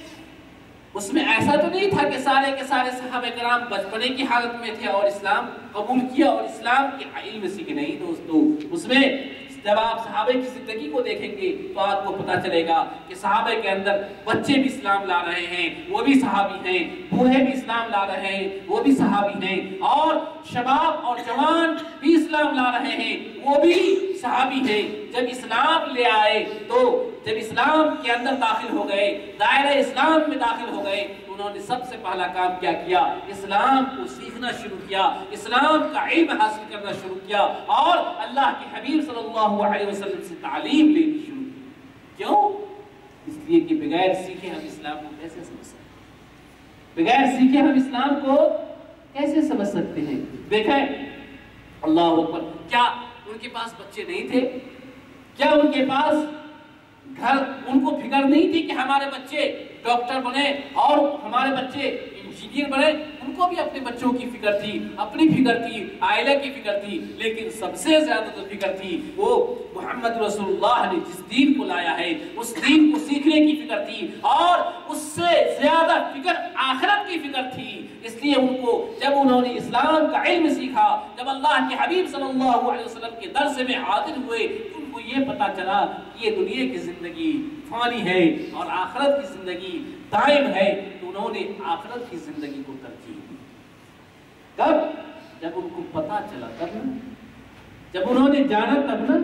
اس میں ایسا تو نہیں تھا کہ سارے کے سارے صحابہ کرام بچپنے کی حالت میں تھے اور اسلام قبول کیا اور اسلام کے علم سیکھے، نہیں دوستو۔ اس میں جب آپ صحابہ کی زندگی کو دیکھیں گے تو آپ کو پتا چلے گا کہ صحابہ کے اندر بچے بھی اسلام لا رہے ہیں، وہ بھی صحابی ہیں، بوڑھے بھی اسلام لا رہے ہیں، وہ بھی صحابی ہیں، اور شباب اور جوان بھی اسلام لا رہے ہیں، وہ بھی صحابی ہیں۔ جب اسلام لے آئے تو جب اسلام کے اندر داخل ہو گئے، دائرہ اسلام میں داخل ہو گئے، انہوں نے سب سے پہلا کام کیا کیا؟ اسلام کو سیکھنا شروع کیا، اسلام کا علم حاصل کرنا شروع کیا اور اللہ کے حبیب صلی اللہ علیہ وسلم سے تعلیم لینی شروع کی۔ کیوں؟ اس لیے کہ بغیر سیکھے ہم اسلام کو کیسے سمجھ سکتے ہیں؟ بغیر سیکھے ہم اسلام کو کیسے سمجھ سکتے ہیں؟ دیکھیں اللہ اکبر، کیا ان کے پاس بچے نہیں تھے؟ کیا ان کے پاس گھر ان کو فکر نہیں تھی کہ ہمارے بچے ڈاکٹر بنے اور ہمارے بچے انجینئر بنے، ان کو بھی اپنے بچوں کی فکر تھی، اپنی فکر تھی، عائلہ کی فکر تھی، لیکن سب سے زیادہ تو فکر تھی وہ محمد رسول اللہ نے جس دین کو لایا ہے اس دین کو سیکھنے کی فکر تھی، اور اس سے زیادہ فکر آخرت کی فکر تھی۔ اس لیے ان کو جب انہوں نے اسلام کا علم سیکھا، جب اللہ کے حبیب صلی اللہ علیہ وسلم کے درس میں حاضر ہوئے، ان کو یہ پتا چلا کہ یہ دنیا کی زندگی فانی ہے اور آخرت کی زندگی دائم ہے، تو انہوں نے آخرت کی زندگی کو ترجیح دی۔ کب؟ جب ان کو پتا چلا، تب نا، جب انہوں نے جانا تب نا۔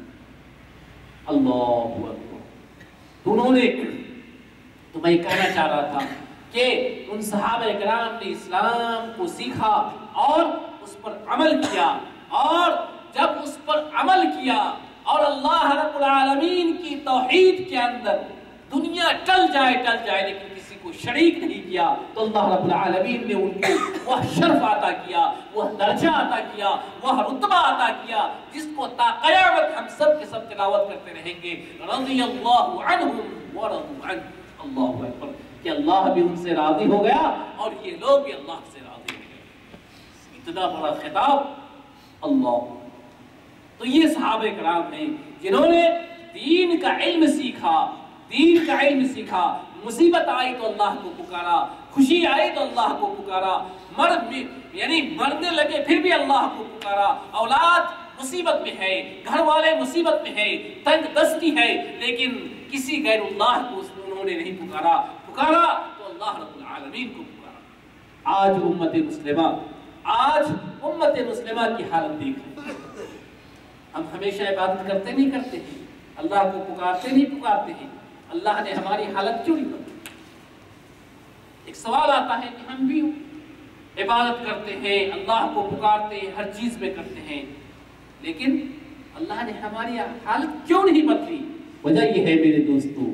اللہ اکبر۔ تو انہوں نے، تو میں کہنا چاہ رہا تھا کہ ان صحابہ کرام نے اسلام کو سیکھا اور اس پر عمل کیا، اور جب اس پر عمل کیا اور اللہ رب العالمین کی توحید کے اندر دنیا ٹل جائے ٹل جائے لیکن کسی کو شریک نہیں کیا، تو اللہ رب العالمین نے ان کو وہ شرف عطا کیا، وہ درجہ عطا کیا، وہ رتبہ عطا کیا جس کو تا قیامت ہم سب کے سب تلاوت کرتے رہیں گے، رضی اللہ عنہم ورضوا عنہ۔ اللہ اکبر، کہ اللہ بھی ان سے راضی ہو گیا اور یہ لوگ بھی اللہ سے راضی ہو گئے۔ اتنا بڑا خطاب اللہ۔ تو یہ صحابہ کرام ہیں جنہوں نے دین کا علم سیکھا، دین کا علم سیکھا، مصیبت آئی تو اللہ کو پکارا، خوشی آئی تو اللہ کو پکارا، مرد بھی یعنی مرنے لگے پھر بھی اللہ کو پکارا، اولاد مصیبت میں ہے، گھر والے مصیبت میں ہے، تنگ دستی ہے، لیکن کسی غیر اللہ کو انہوں نے نہیں پکارا، پکارا تو اللہ رب العالمین کو پکارا۔ آج امت مسلمہ آج امت مسلمہ کی حالت دیکھیں، ہم ہمیشہ عبادت کرتے نہیں کرتے ہیں، اللہ کو پکارتے نہیں پکارتے ہیں، اللہ نے ہماری حالت کیوں نہیں بدلی؟ ایک سوال آتا ہے کہ ہم بھی عبادت کرتے ہیں، اللہ کو پکارتے ہیں، ہر چیز میں کرتے ہیں، لیکن اللہ نے ہماری حالت کیوں نہیں بدلی؟ وجہ یہ ہے میرے دوستو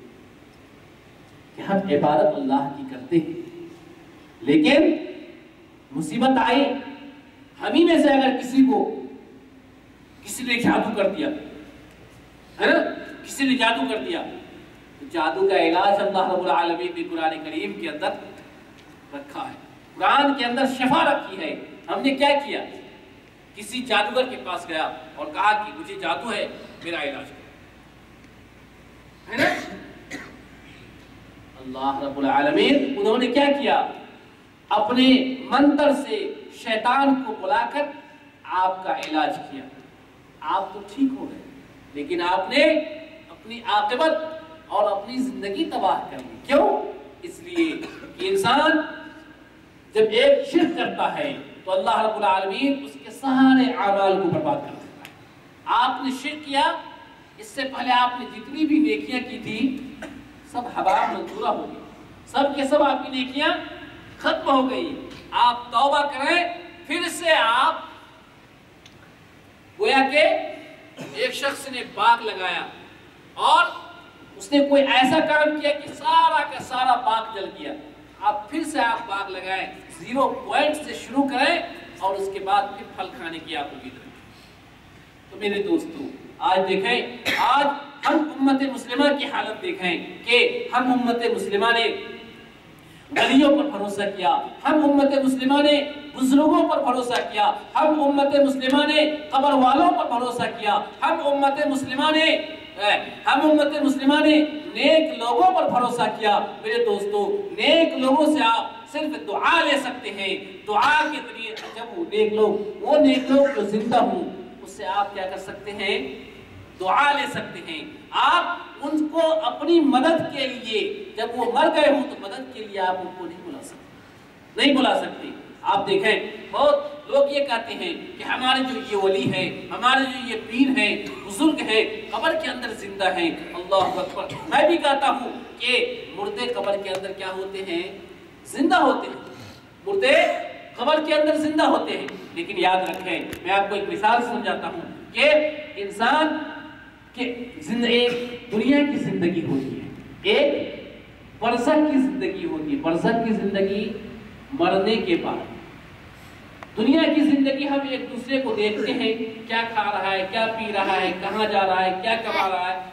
کہ ہم عبادت اللہ کی کرتے ہیں، لیکن مصیبت آئی، ہمیں میں سے اگر کسی کو کسی نے جادو کر دیا ہے نا، کسی نے جادو کر دیا، تو جادو کا علاج اللہ رب العالمین نے قرآن کریم کے اندر رکھا ہے، قرآن کے اندر شفا رکھی ہے۔ ہم نے کیا کیا؟ کسی جادوگر کے پاس گیا اور کہا کہ مجھے جادو ہے، میرا علاج ہے نا۔ اللہ رب العالمین انہوں نے کیا کیا؟ اپنے منتر سے شیطان کو بلا کر آپ کا علاج کیا، آپ تو ٹھیک ہو گئے، لیکن آپ نے اپنی عاقبت اور اپنی زندگی تباہ کر لی۔ کیوں؟ اس لیے کہ انسان جب ایک شرک کرتا ہے تو اللہ رب العالمین اس کے سارے اعمال کو برباد کر دیتا ہے۔ آپ نے شرک کیا، اس سے پہلے آپ نے جتنی بھی نیکیاں کی تھی سب ہوا منصورہ ہو گئی، سب کے سب آپ کی نیکیاں ختم ہو گئی۔ آپ توبہ کریں، پھر سے آپ گویا کہ ایک شخص نے باغ لگایا اور اس نے کوئی ایسا کام کیا کہ سارا کا سارا باغ جل گیا، آپ پھر سے آپ باغ لگائیں، زیرو پوائنٹ سے شروع کریں اور اس کے بعد پھر پھل کھانے کی آپ امید رکھیں۔ تو میرے دوستو آج دیکھیں، آج ہم امت مسلمہ کی حالت دیکھیں کہ ہم امت مسلمہ نے ولیوں پر بھروسہ کیا، ہم امت مسلمہ نے بزرگوں پر بھروسہ کیا، ہم امت مسلمہ نے قبر والوں پر بھروسہ کیا، ہم امت مسلمہ نے ہم امت مسلمہ نے نیک لوگوں پر بھروسہ کیا۔ میرے دوستو نیک لوگوں سے آپ صرف دعا لے سکتے ہیں، دعا کے ذریعے جب وہ نیک لوگ وہ نیک لوگ جو زندہ ہوں اس سے آپ کیا کر سکتے ہیں؟ دعا لے سکتے ہیں۔ آپ ان کو اپنی مدد کے لیے جب وہ مر گئے ہوں تو مدد کے لیے آپ ان کو نہیں بلا سکتے، نہیں بلا سکتے۔ آپ دیکھیں بہت لوگ یہ کہتے ہیں کہ ہمارے جو یہ ولی ہیں، ہمارے جو یہ پیر ہیں، بزرگ ہیں، قبر کے اندر زندہ ہیں۔ اللہ اکبر، میں بھی کہتا ہوں کہ مردے قبر کے اندر کیا ہوتے ہیں؟ زندہ ہوتے ہیں، مردے قبر کے اندر زندہ ہوتے ہیں، لیکن یاد رکھیں، میں آپ کو ایک مثال سمجھاتا ہوں کہ انسان کہ ایک دنیا کی زندگی ہوتی ہے، ایک برزخ کی زندگی ہوتی ہے۔ برزخ کی زندگی مرنے کے بعد، دنیا کی زندگی ہم ایک دوسرے کو دیکھتے ہیں، کیا کھا رہا ہے، کیا پی رہا ہے، کہاں جا رہا ہے، کیا کما رہا ہے،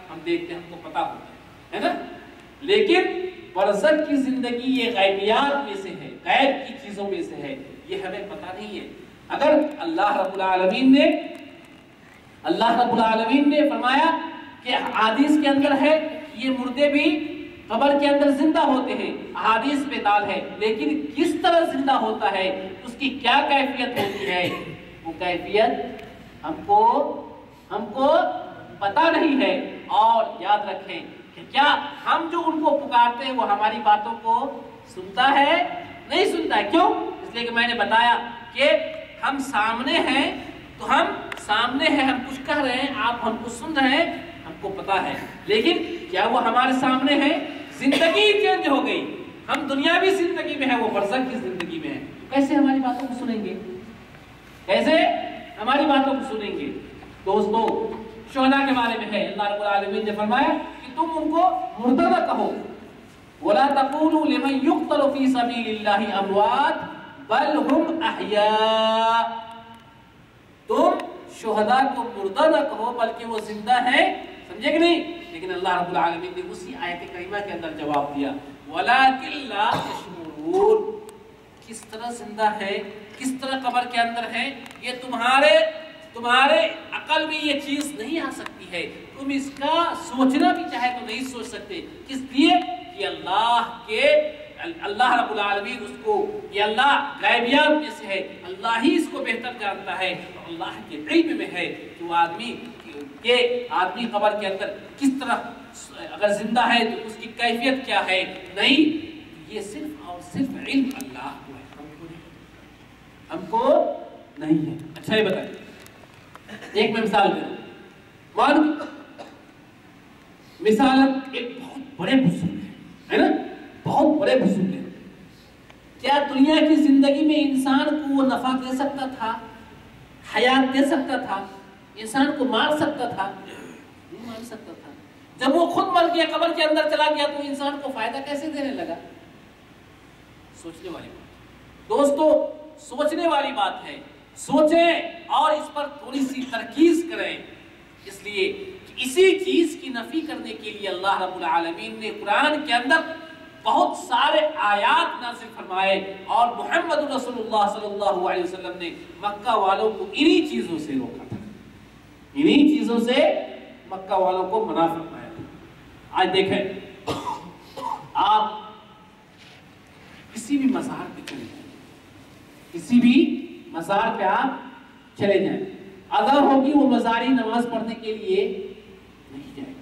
ہم دیکھتے ہیں، ہم کو پتا ہوتا ہے ہے نا، لیکن برزخ کی زندگی یہ غیبیات میں سے ہے، غیب کی چیزوں میں سے ہے، یہ ہمیں پتا نہیں ہے۔ اگر اللہ رب العالمین نے اللہ رب العالمین نے فرمایا کہ حدیث کے اندر ہے یہ مردے بھی قبر کے اندر زندہ ہوتے ہیں، احادیث میں دال ہے، لیکن کس طرح زندہ ہوتا ہے، اس کی کیا کیفیت ہوتی ہے، وہ کیفیت ہم کو ہم کو پتا نہیں ہے۔ اور یاد رکھیں کہ کیا ہم جو ان کو پکارتے ہیں وہ ہماری باتوں کو سنتا ہے؟ نہیں سنتا ہے۔ کیوں؟ اس لیے کہ میں نے بتایا کہ ہم سامنے ہیں، تو ہم سامنے ہیں، ہم کچھ کہہ رہے ہیں، آپ ہم کو سن رہے ہیں، ہم کو پتا ہے، لیکن کیا وہ ہمارے سامنے ہے؟ زندگی چینج ہو گئی، ہم دنیاوی زندگی میں ہیں، وہ برزخ کی زندگی میں ہے، کیسے ہماری باتوں کو سنیں گے؟ کیسے ہماری باتوں کو سنیں گے؟ دوستو شہداء کے بارے میں ہے، اللہ رب العالمین نے فرمایا کہ تم ان کو مردہ نہ کہو، وَلَا تَقُولُوا لِمَنْ يُقْتَلُ فِي سَبِيلِ اللَّهِ أَمْوَاتٌ بَلْ هُمْ أَحْيَاءٌ، تم شہداء کو مردہ نہ کہو بلکہ وہ زندہ ہیں، سمجھے کہ نہیں؟ لیکن اللہ رب العالمین نے اسی آیت کریمہ کے اندر جواب دیا، وَلَٰكِن لَا تَشْعُرُونَ، کس طرح زندہ ہے، کس طرح قبر کے اندر ہے، یہ تمہارے تمہارے عقل میں یہ چیز نہیں آ سکتی ہے، تم اس کا سوچنا بھی چاہے تو نہیں سوچ سکتے، کس لیے کہ اللہ کے اللہ رب العالمین اس کو، یہ اللہ غیبیات میں سے ہے، اللہ ہی اس کو بہتر جانتا ہے، اللہ کے علم میں ہے کہ وہ آدمی کہ آدمی قبر کے اندر کس طرح اگر زندہ ہے تو اس کی کیفیت کیا ہے، نہیں، یہ صرف اور صرف علم اللہ کو ہے، ہم کو نہیں، ہم کو نہیں ہے۔ اچھا یہ بتائیں، ایک میں مثال دے دوں، مثال ایک بہت بڑے بزرگ ہے نا، بہت بڑے بزرگ ہیں، کیا دنیا کی زندگی میں انسان کو وہ نفع دے سکتا تھا، حیات دے سکتا تھا، انسان کو مار سکتا تھا؟ نہیں مار سکتا تھا۔ جب وہ خود مر گیا، قبر کے اندر چلا گیا، تو انسان کو فائدہ کیسے دینے لگا؟ سوچنے والی بات دوستو، سوچنے والی بات ہے، سوچیں اور اس پر تھوڑی سی ترکیز کریں، اس لیے کہ اسی چیز کی نفی کرنے کے لیے اللہ رب العالمین نے قرآن کے اندر بہت سارے آیات نازل فرمائے، اور محمد رسول اللہ صلی اللہ علیہ وسلم نے مکہ والوں کو انہی چیزوں سے روکا تھا، انہی چیزوں سے مکہ والوں کو منع فرمایا تھا۔ آج دیکھیں، آپ کسی بھی مزار پہ چلے جائیں، کسی بھی مزار پہ آپ چلے جائیں، اگر ہوگی وہ مزاری نماز پڑھنے کے لیے نہیں جائے،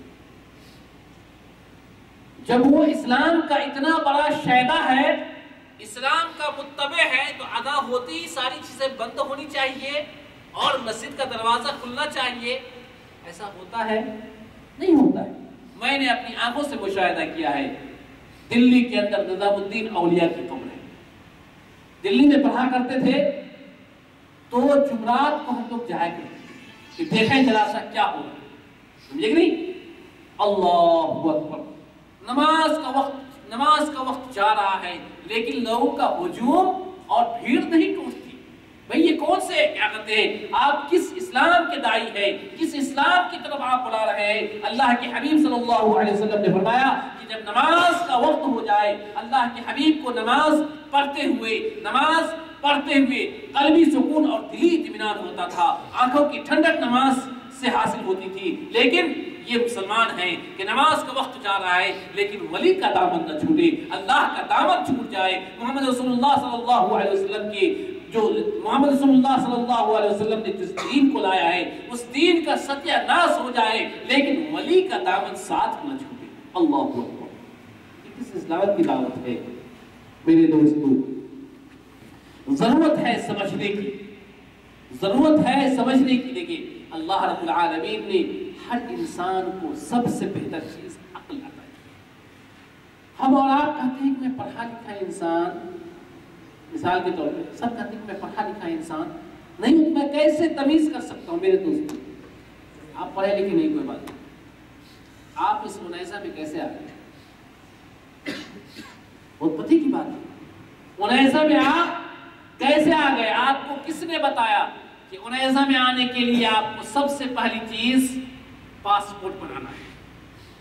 جب وہ اسلام کا اتنا بڑا شیدا ہے، اسلام کا متبع ہے، تو ادا ہوتی ہی ساری چیزیں بند ہونی چاہیے اور مسجد کا دروازہ کھلنا چاہیے، ایسا ہوتا ہے؟ نہیں ہوتا ہے۔ میں نے اپنی آنکھوں سے مشاہدہ کیا ہے، دلی کے اندر نظام الدین اولیاء کی قبر ہے، دلی میں پڑھا کرتے تھے، تو جمعرات کو ہم لوگ جایا کرتے کہ دیکھیں جلاسہ کیا ہو رہا ہے، سمجھے کہ نہیں؟ اللہ اکبر، نماز کا وقت نماز کا وقت جا رہا ہے، لیکن لوگوں کا ہجوم اور بھیڑ نہیں ٹوٹتی۔ بھئی یہ کون سے کیا کہتے ہیں، آپ کس اسلام کے داعی ہیں، کس اسلام کی طرف آپ بلا رہے ہیں؟ اللہ کے حبیب صلی اللہ علیہ وسلم نے فرمایا کہ جب نماز کا وقت ہو جائے، اللہ کے حبیب کو نماز پڑھتے ہوئے نماز پڑھتے ہوئے قلبی سکون اور دلی اطمینان ہوتا تھا، آنکھوں کی ٹھنڈک نماز سے حاصل ہوتی تھی۔ لیکن یہ مسلمان ہیں کہ نماز کا وقت جا رہا ہے، لیکن ولی کا دامن نہ چھوٹے، اللہ کا دامن چھوٹ جائے، محمد رسول اللہ صلی اللہ علیہ وسلم کی جو محمد رسول اللہ صلی اللہ علیہ وسلم نے جس دین کو لایا ہے، اس دین کا ستیہ ناس ہو جائے، لیکن ولی کا دامن ساتھ نہ چھوٹے۔ اللہ اکبر، یہ کس اسلام کی دعوت ہے؟ میرے دوستو، ضرورت ہے سمجھنے کی، ضرورت ہے سمجھنے کی۔ دیکھیں، اللہ رب العالمین نے ہر انسان کو سب سے بہتر چیز عقل عطا کی۔ ہم اور آپ کہتے ہیں کہ میں پڑھا لکھا انسان، مثال کے طور پہ سب کہتے ہیں کہ میں پڑھا لکھا انسان نہیں، میں کیسے تمیز کر سکتا ہوں؟ میرے دوستو، آپ پڑھے لکھے نہیں، کوئی بات نہیں، آپ اس منازعہ میں کیسے آ گئے؟ بہت پتہ کی بات ہے، منازعہ میں آپ کیسے آ گئے؟ آپ کو کس نے بتایا کہ منازعہ میں آنے کے لیے آپ کو سب سے پہلی چیز پاسپورٹ بنانا ہے؟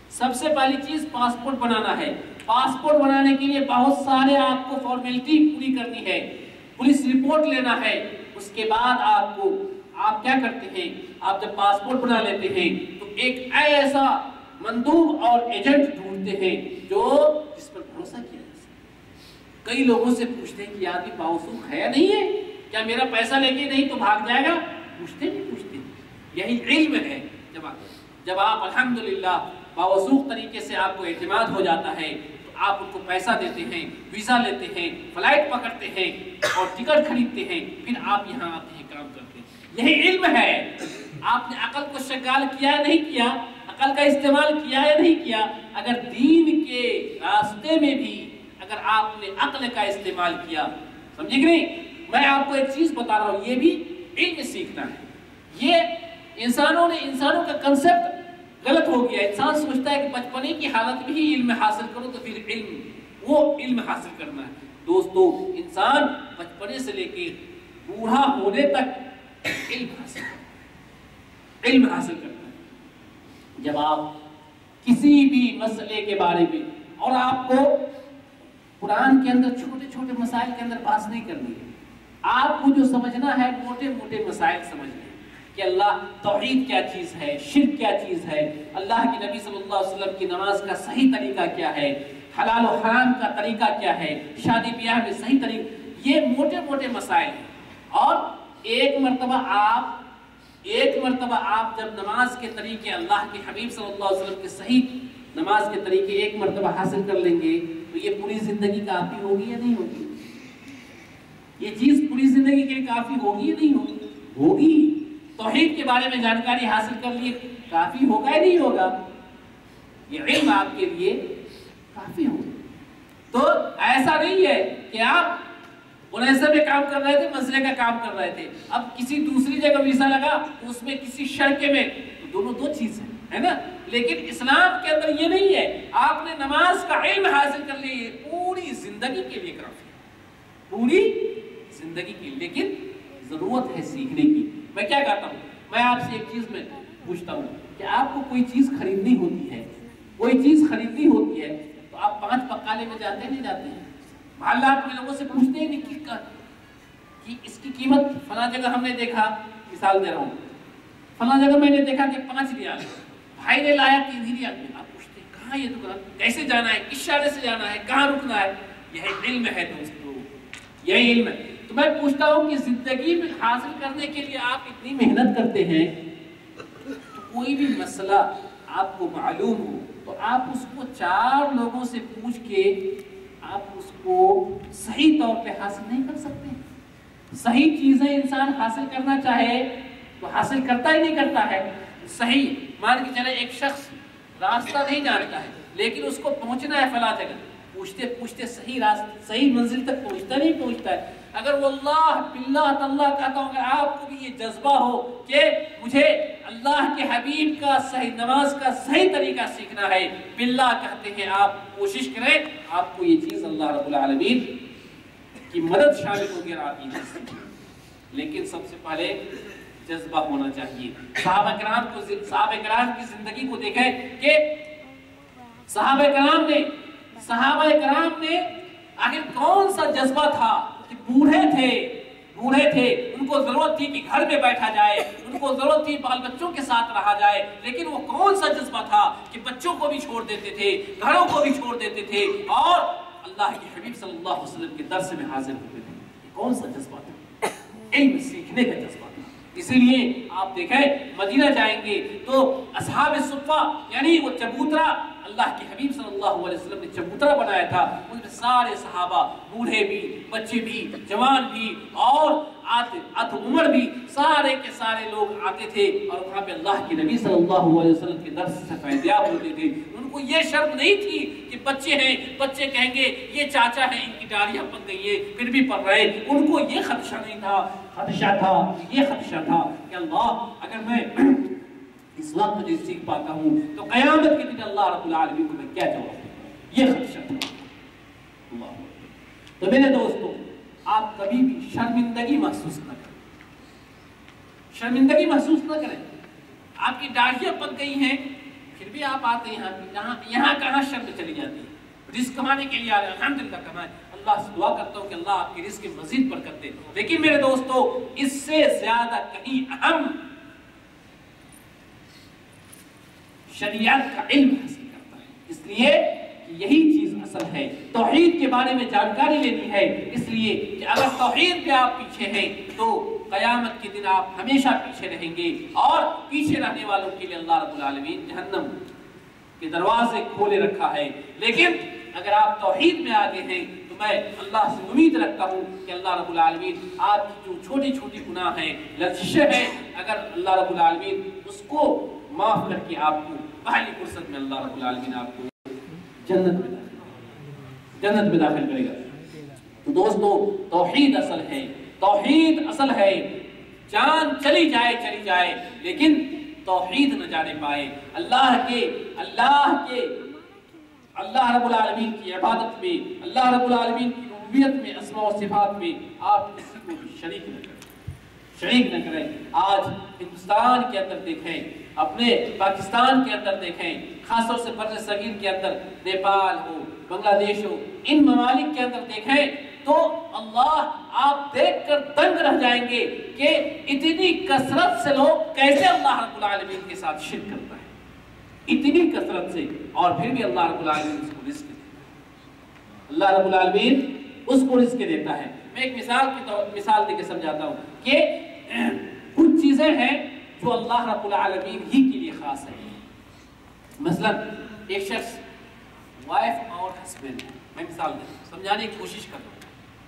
سب سے پہلی چیز پاسپورٹ بنانا ہے. پاسپورٹ بنانے کے لیے بہت سارے آپ کو فارمیلٹی پوری کرنی ہے, پولیس رپورٹ لینا ہے. اس کے بعد آپ کو آپ کیا کرتے ہیں, آپ جب پاسپورٹ بنا لیتے ہیں تو ایک ایسا مندوب اور ایجنٹ ڈھونڈتے ہیں جو جس پر بھروسہ کیا جا سکے. کئی لوگوں سے پوچھتے ہیں کہ آدمی باوثوق ہے یا نہیں ہے, کیا میرا پیسہ لے کے نہیں تو بھاگ جائے گا, پوچھتے نہیں پوچھتے. یہی علم ہے. جب آپ جب آپ الحمدللہ باوثوق طریقے سے آپ کو اعتماد ہو جاتا ہے تو آپ ان کو پیسہ دیتے ہیں, ویزا لیتے ہیں, فلائٹ پکڑتے ہیں اور ٹکٹ خریدتے ہیں, پھر آپ یہاں آتے ہیں, کام کرتے ہیں. یہی علم ہے. آپ نے عقل کو شغال کیا یا نہیں کیا, عقل کا استعمال کیا یا نہیں کیا. اگر دین کے راستے میں بھی اگر آپ نے عقل کا استعمال کیا, سمجھے کہ نہیں. میں آپ کو ایک چیز بتا رہا ہوں, یہ بھی علم سیکھنا ہے. یہ انسانوں نے انسانوں کا کنسپٹ غلط ہو گیا. انسان سوچتا ہے کہ بچپنے کی حالت میں ہی علم حاصل کرو تو پھر علم وہ علم حاصل کرنا ہے. دوستو, انسان بچپنے سے لے کے بوڑھا ہونے تک علم حاصل کرنا علم حاصل کرنا ہے. جب آپ کسی بھی مسئلے کے بارے میں, اور آپ کو قرآن کے اندر چھوٹے چھوٹے مسائل کے اندر بحث نہیں کرنی ہے, آپ کو جو سمجھنا ہے موٹے موٹے مسائل سمجھنے کہ اللہ توحید کیا چیز ہے, شرک کیا چیز ہے, اللہ کی نبی صلی اللہ علیہ وسلم کی نماز کا صحیح طریقہ کیا ہے, حلال و حرام کا طریقہ کیا ہے, شادی بیاہ میں صحیح طریقہ, یہ موٹے موٹے مسائل ہیں. اور ایک مرتبہ آپ ایک مرتبہ آپ جب نماز کے طریقے اللہ کے حبیب صلی اللہ علیہ وسلم کے صحیح نماز کے طریقے ایک مرتبہ حاصل کر لیں گے تو یہ پوری زندگی کافی ہوگی یا نہیں ہوگی؟ یہ چیز پوری زندگی کے لیے کافی ہوگی یا نہیں ہوگی؟ ہوگی. توحید کے بارے میں جانکاری حاصل کر لیے کافی ہوگا یا نہیں ہوگا؟ یہ علم آپ کے لیے کافی ہوگا. تو ایسا نہیں ہے کہ آپ انیسے میں کام کر رہے تھے, مسئلے کا کام کر رہے تھے, اب کسی دوسری جگہ ویزا لگا تو اس میں کسی شرکے میں, دونوں دو چیز ہیں, ہے نا. لیکن اسلام کے اندر یہ نہیں ہے. آپ نے نماز کا علم حاصل کر لی, پوری زندگی کے لیے کافی, پوری زندگی کی. لیکن ضرورت ہے سیکھنے کی. میں کیا کہتا ہوں, میں آپ سے ایک چیز میں پوچھتا ہوں کہ آپ کو کوئی چیز خریدنی ہوتی ہے, کوئی چیز خریدنی ہوتی ہے تو آپ پانچ بقالے میں جاتے نہیں جاتے ہیں, محلات میں لوگوں سے پوچھتے ہیں نہیں کہ اس کی قیمت فلاں جگہ ہم نے دیکھا, مثال دے رہا ہوں, فلاں جگہ میں نے دیکھا کہ پانچ ریال, بھائی نے لایا تین ہی ریال میں. آپ پوچھتے ہیں کہاں یہ دکان, کیسے جانا ہے, کس اشارے سے جانا ہے, کہاں رکنا ہے. یہی علم ہے دوستو, یہی علم ہے. تو میں پوچھتا ہوں کہ زندگی میں حاصل کرنے کے لیے آپ اتنی محنت کرتے ہیں, تو کوئی بھی مسئلہ آپ کو معلوم ہو تو آپ اس کو چار لوگوں سے پوچھ کے آپ اس کو صحیح طور پہ حاصل نہیں کر سکتے. صحیح چیزیں انسان حاصل کرنا چاہے تو حاصل کرتا ہی نہیں کرتا ہے. صحیح مان کے چلے ایک شخص راستہ نہیں جانتا ہے لیکن اس کو پہنچنا ہے فلاں جگہ, پوچھتے پوچھتے صحیح راستہ صحیح منزل تک پہنچتا نہیں پہنچتا ہے. اگر واللہ باللہ تاللہ کہتا ہوں کہ آپ کو بھی یہ جذبہ ہو کہ مجھے اللہ کے حبیب کا صحیح نماز کا صحیح طریقہ سیکھنا ہے, باللہ کہتے ہیں آپ کوشش کریں, آپ کو یہ چیز اللہ رب العالمین کی مدد شامل ہوگی اور آپ یہ چیز. لیکن سب سے پہلے جذبہ ہونا چاہیے. صحابہ کرام کو صحابہ کرام کی زندگی کو دیکھیں کہ صحابہ کرام نے صحابہ کرام نے آخر کون سا جذبہ تھا کہ بوڑھے تھے بوڑھے تھے ان کو ضرورت تھی کہ گھر میں بیٹھا جائے, ان کو ضرورت تھی بال بچوں کے ساتھ رہا جائے, لیکن وہ کون سا جذبہ تھا کہ بچوں کو بھی چھوڑ دیتے تھے, گھروں کو بھی چھوڑ دیتے تھے اور اللہ کے حبیب صلی اللہ علیہ وسلم کے درس میں حاضر ہوتے تھے. یہ کون سا جذبہ تھا؟ علم سیکھنے کا جذبہ تھا. اسی لیے آپ دیکھیں مدینہ جائیں گے تو اصحاب صفہ یعنی وہ چبوترا اللہ کے حبیب صلی اللہ علیہ وسلم نے چبوترا بنایا تھا, ان میں سارے صحابہ بوڑھے بھی, بچے بھی, جوان بھی اور ات عمر بھی, سارے کے سارے لوگ آتے تھے اور وہاں پہ اللہ کے نبی صلی اللہ علیہ وسلم کے درس سے فیضیاب ہوتے تھے. ان کو یہ شرم نہیں تھی کہ بچے ہیں, بچے کہیں گے یہ چاچا ہیں ان کی داڑھیاں پک گئی ہیں پھر بھی پڑھ رہے. ان کو یہ خدشہ نہیں تھا, خدشہ تھا یہ خدشہ تھا کہ اللہ اگر میں اس وقت مجھے سیکھ پاتا ہوں تو قیامت کے دن اللہ رب العالمین کو میں کیا جواب دوں, یہ خدشہ تھا. اللہ. تو میرے دوستو, آپ کبھی بھی شرمندگی محسوس نہ کریں, شرمندگی محسوس نہ کریں. آپ کی داڑھیاں پک گئی ہیں پھر پھر بھی آپ آتے ہیں یہاں یہاں یہاں کہاں شرم چلی جاتی ہے؟ رزق کمانے کے لیے آ رہے ہیں، الحمدللہ کمائیں، اللہ سے دعا کرتا ہوں کہ اللہ آپ کی رزق میں مزید برکت دے۔ لیکن میرے دوستو اس سے زیادہ کہیں اہم شریعت کا علم حاصل کرتا ہے، اس لیے کہ یہی چیز اصل ہے۔ توحید کے بارے میں جانکاری لینی ہے، اس لیے کہ اگر توحید پہ آپ پیچھے ہیں تو قیامت کے دن آپ ہمیشہ پیچھے رہیں گے، اور پیچھے رہنے والوں کے لیے اللہ رب العالمین جہنم کے دروازے کھولے رکھا ہے۔ لیکن اگر آپ توحید میں آگے ہیں تو میں اللہ سے امید رکھتا ہوں کہ اللہ رب العالمین آپ کی جو چھوٹی چھوٹی گناہ ہیں، لرزشیں ہیں، اگر اللہ رب العالمین اس کو معاف کر کے آپ کو پہلی فرصت میں اللہ رب العالمین آپ کو جنت میں داخل جنت میں داخل کرے گا۔ تو دوستو توحید اصل ہے، توحید اصل ہے، جان چلی جائے چلی جائے لیکن توحید نہ جانے پائے، اللہ کے اللہ کے اللہ رب العالمین کی عبادت میں، اللہ رب العالمین کی ربوبیت میں، اسماء و صفات میں آپ کسی کو بھی شریک نہ کریں شریک نہ کریں۔ آج ہندوستان کے اندر دیکھیں، اپنے پاکستان کے اندر دیکھیں، خاص طور سے بر صغیر کے اندر نیپال ہو، بنگلہ دیش ہو، ان ممالک کے اندر دیکھیں تو اللہ آپ دیکھ کر دنگ رہ جائیں گے کہ اتنی کثرت سے لوگ کیسے اللہ رب العالمین کے ساتھ شرک کرتا ہے، اتنی کثرت سے، اور پھر بھی اللہ رب العالمین اس کو رزق دیتا ہے، اللہ رب العالمین اس کو رزق دیتا ہے۔ میں ایک مثال کی طور مثال دے کے سمجھاتا ہوں کہ کچھ چیزیں ہیں جو اللہ رب العالمین ہی کے لیے خاص ہے۔ مثلا ایک شخص وائف اور ہسبینڈ، میں مثال دے سمجھانے کی کوشش کر رہا ہوں،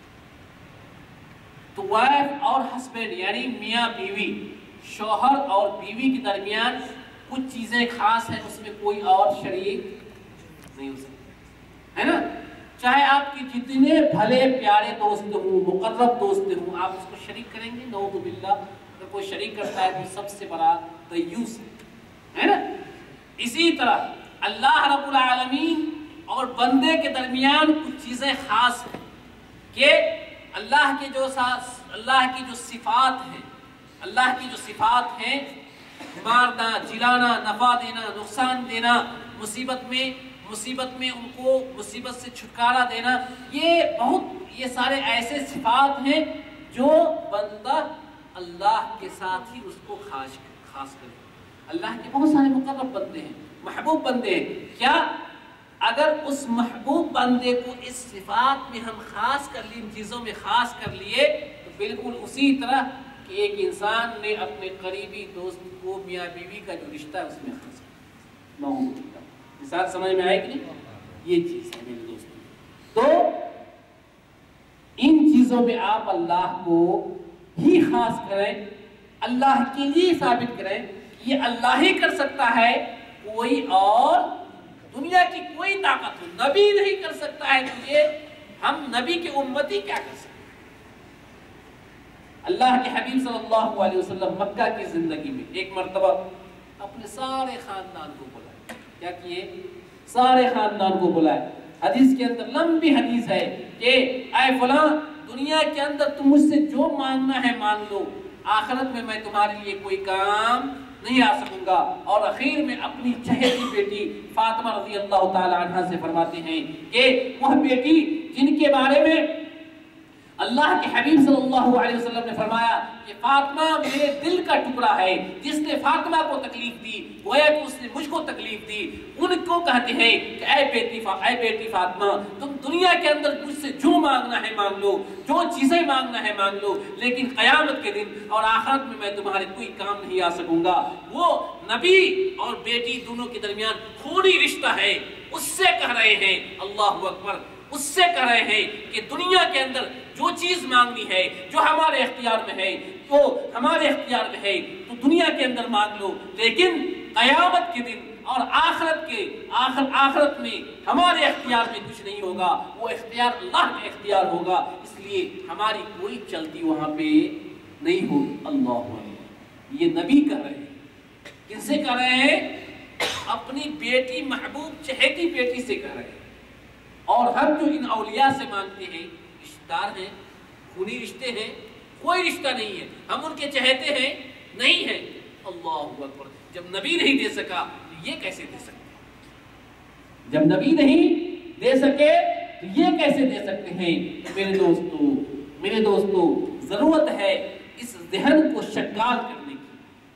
تو وائف اور ہسبینڈ یعنی میاں بیوی، شوہر اور بیوی کے درمیان کچھ چیزیں خاص ہیں، اس میں کوئی اور شریک نہیں ہو سکتا ہے نا۔ چاہے آپ کی جتنے بھلے پیارے دوست ہوں، مقرب دوست ہوں، آپ اس کو شریک کریں گے؟ نعوذ باللہ، اگر کوئی شریک کرتا ہے تو سب سے بڑا دیوس ہے نا۔ اسی طرح اللہ رب العالمین اور بندے کے درمیان کچھ چیزیں خاص ہیں کہ اللہ کے جو اللہ کی جو صفات ہیں، اللہ کی جو صفات ہیں، مارنا، جلانا، نفع دینا، نقصان دینا، مصیبت میں مصیبت میں ان کو مصیبت سے چھٹکارا دینا، یہ بہت یہ سارے ایسے صفات ہیں جو بندہ اللہ کے ساتھ ہی اس کو خاص خاص کرے۔ اللہ کے بہت سارے مقرب بندے ہیں، محبوب بندے ہیں، کیا اگر اس محبوب بندے کو اس صفات میں ہم خاص کر لی، ان چیزوں میں خاص کر لیے، تو بالکل اسی طرح کہ ایک انسان نے اپنے قریبی دوست کو میاں بیوی کا جو رشتہ ہے اس میں خاص کر لیا۔ مثال سمجھ میں آئے کہ نہیں؟ یہ چیز ہے میرے دوست۔ تو ان چیزوں میں آپ اللہ کو ہی خاص کریں، اللہ کے لیے ثابت کریں، یہ اللہ ہی کر سکتا ہے، کوئی اور دنیا کی کوئی طاقت ہو، نبی نہیں کر سکتا ہے، تو یہ ہم نبی کے امتی کیا کر سکتے ہیں؟ اللہ کے حبیب صلی اللہ علیہ وسلم مکہ کی زندگی میں ایک مرتبہ اپنے سارے خاندان کو بلائے، کیا کیے؟ سارے خاندان کو بلائے۔ حدیث کے اندر لمبی حدیث ہے کہ اے فلاں، دنیا کے اندر تم مجھ سے جو مانگنا ہے مانگ لو، آخرت میں میں تمہارے لیے کوئی کام نہیں آ سکوں گا۔ اور اخیر میں اپنی چہیتی بیٹی فاطمہ رضی اللہ تعالی عنہ سے فرماتے ہیں کہ وہ بیٹی جن کے بارے میں اللہ کے حبیب صلی اللہ علیہ وسلم نے فرمایا کہ فاطمہ میرے دل کا ٹکڑا ہے، جس نے فاطمہ کو تکلیف دی گویا کہ اس نے مجھ کو تکلیف دی، ان کو کہتے ہیں کہ اے بیٹی اے بیٹی فاطمہ، تم دنیا کے اندر مجھ سے جو مانگنا ہے مانگ لو، جو چیزیں مانگنا ہے مانگ لو، لیکن قیامت کے دن اور آخرت میں میں تمہارے کوئی کام نہیں آ سکوں گا۔ وہ نبی اور بیٹی دونوں کے درمیان خونی رشتہ ہے، اس سے کہہ رہے ہیں اللہ اکبر، اس سے کہہ رہے ہیں کہ دنیا کے اندر جو چیز مانگنی ہے، جو ہمارے اختیار میں ہے، جو ہمارے اختیار میں ہے تو دنیا کے اندر مانگ لو، لیکن قیامت کے دن اور آخرت کے آخر آخرت میں ہمارے اختیار میں کچھ نہیں ہوگا، وہ اختیار اللہ کا اختیار ہوگا، اس لیے ہماری کوئی چلتی وہاں پہ نہیں ہوگی۔ اللہ اکبر، یہ نبی کہہ رہے ہیں، کن سے کہہ رہے ہیں؟ اپنی بیٹی محبوب چہیتی بیٹی سے کہہ رہے ہیں۔ اور ہم جو ان اولیاء سے مانگتے ہیں، رشتہ دار ہیں، خونی رشتے ہیں، کوئی رشتہ نہیں ہے، ہم ان کے چہتے ہیں نہیں ہیں۔ اللہ اکبر، جب نبی نہیں دے سکا یہ کیسے دے سکتے ہیں؟ جب نبی نہیں دے سکے تو یہ کیسے دے سکتے ہیں؟ میرے دوستو میرے دوستو ضرورت ہے اس ذہن کو شکال کرنے کی.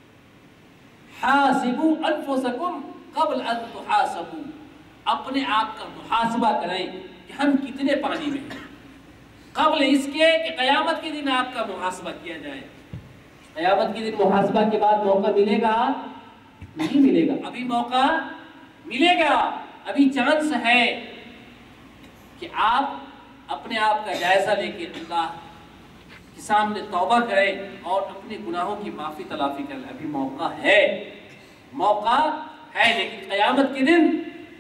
حاسبوا انفسکم قبل ان تحاسبوا، اپنے آپ کا محاسبہ کریں کہ ہم کتنے پانی میں ہیں، قبل اس کے کہ قیامت کے دن آپ کا محاسبہ کیا جائے. قیامت کے دن محاسبہ کے بعد موقع ملے گا؟ نہیں ملے گا. ابھی موقع ملے گا، ابھی چانس ہے کہ آپ اپنے آپ کا جائزہ لے کے اللہ کے سامنے توبہ کریں اور اپنے گناہوں کی معافی تلافی کر لیں. ابھی موقع ہے، موقع ہے. لیکن قیامت کے دن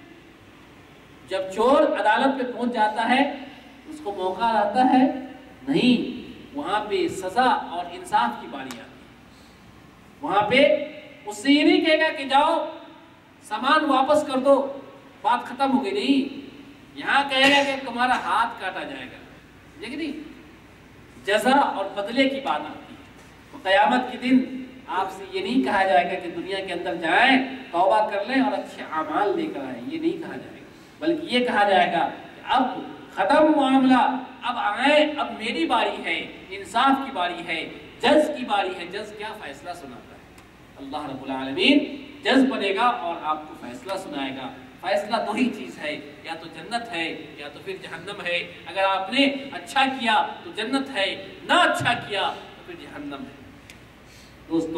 جب چور عدالت پہ پہنچ جاتا ہے اس کو موقع آتا ہے؟ نہیں. وہاں پہ سزا اور انصاف کی باری آتی ہے. وہاں پہ اس سے یہ نہیں کہے گا کہ جاؤ سامان واپس کر دو، بات ختم ہو گئی. نہیں، یہاں کہے گا کہ تمہارا ہاتھ کاٹا جائے گا. لیکن نہیں، جزا اور بدلے کی بات آتی ہے. تو قیامت کے دن آپ سے یہ نہیں کہا جائے گا کہ دنیا کے اندر جائیں توبہ کر لیں اور اچھے اعمال لے کر آئیں. یہ نہیں کہا جائے گا، بلکہ یہ کہا جائے گا کہ اب ختم معاملہ، اب آئیں، اب میری باری ہے، انصاف کی باری ہے، جج کی باری ہے. جج کیا فیصلہ سناتا ہے؟ اللہ رب العالمین جج بنے گا اور آپ کو فیصلہ سنائے گا. فیصلہ دو ہی چیز ہے، یا تو جنت ہے یا تو پھر جہنم ہے. اگر آپ نے اچھا کیا تو جنت ہے، نہ اچھا کیا تو پھر جہنم ہے. دوستو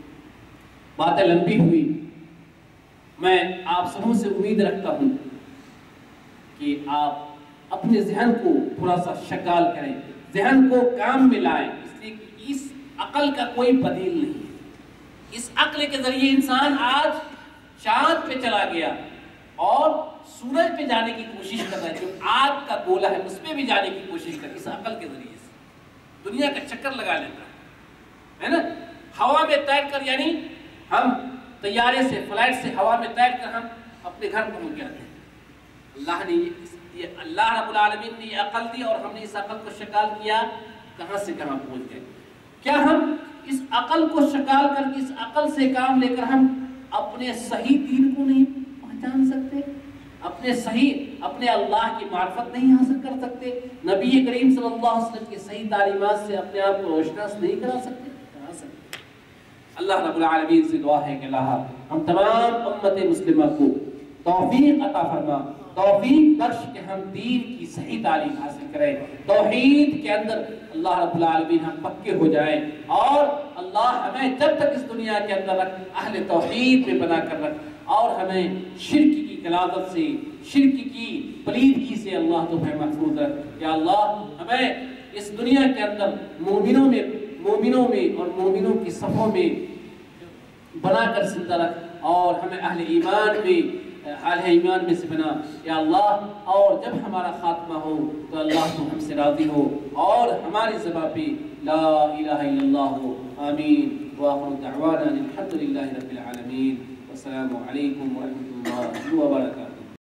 باتیں لمبی ہوئی، میں آپ سبوں سے امید رکھتا ہوں کہ آپ اپنے ذہن کو تھوڑا سا شکال کریں، ذہن کو کام میں لائیں. اس لیے کہ اس عقل کا کوئی بدیل نہیں ہے. اس عقل کے ذریعے انسان آج چاند پہ چلا گیا اور سورج پہ جانے کی کوشش کر رہا ہے. جو آگ کا گولا ہے اس پہ بھی جانے کی کوشش کر، اس عقل کے ذریعے سے دنیا کا چکر لگا لیتا ہے نا. ہوا میں تیر کر، یعنی ہم طیارے سے، فلائٹ سے ہوا میں تیر کر ہم اپنے گھر پہنچ جاتے ہیں. اللہ نے یہ اللہ رب العالمین نے یہ عقل دی اور ہم نے اس عقل کو شکال کیا، کہاں سے کہاں پہنچ گئے. کیا ہم اس عقل کو شکال کر کے، اس عقل سے کام لے کر ہم اپنے صحیح دین کو نہیں پہچان سکتے؟ اپنے صحیح اپنے اللہ کی معرفت نہیں حاصل کر سکتے؟ نبی کریم صلی اللہ علیہ وسلم کی صحیح تعلیمات سے اپنے آپ کو روشناس نہیں کرا سکتے؟ کرا سکتے. اللہ رب العالمین سے دعا ہے کہ اللہ ہم تمام امت مسلمہ کو توفیق عطا فرما، توفیق بخش کہ ہم دین کی صحیح تعلیم حاصل کریں، توحید کے اندر اللہ رب العالمین ہم پکے ہو جائیں، اور اللہ ہمیں جب تک اس دنیا کے اندر رکھ اہل توحید میں بنا کر رکھ، اور ہمیں شرک کی غلاظت سے، شرک کی پلیدگی سے اللہ تمہیں محفوظ رکھ. یا اللہ ہمیں اس دنیا کے اندر مومنوں میں مومنوں میں اور مومنوں کی صفوں میں بنا کر زندہ رکھ، اور ہمیں اہل ایمان میں اہل ایمان میں سے بنا یا اللہ. اور جب ہمارا خاتمہ ہو تو اللہ تو ہم سے راضی ہو اور ہماری زبان پہ لا الہ الا اللہ ہو. آمین. وآخر دعوانا الحمد للہ رب العالمین. والسلام علیکم ورحمۃ اللہ وبرکاتہ.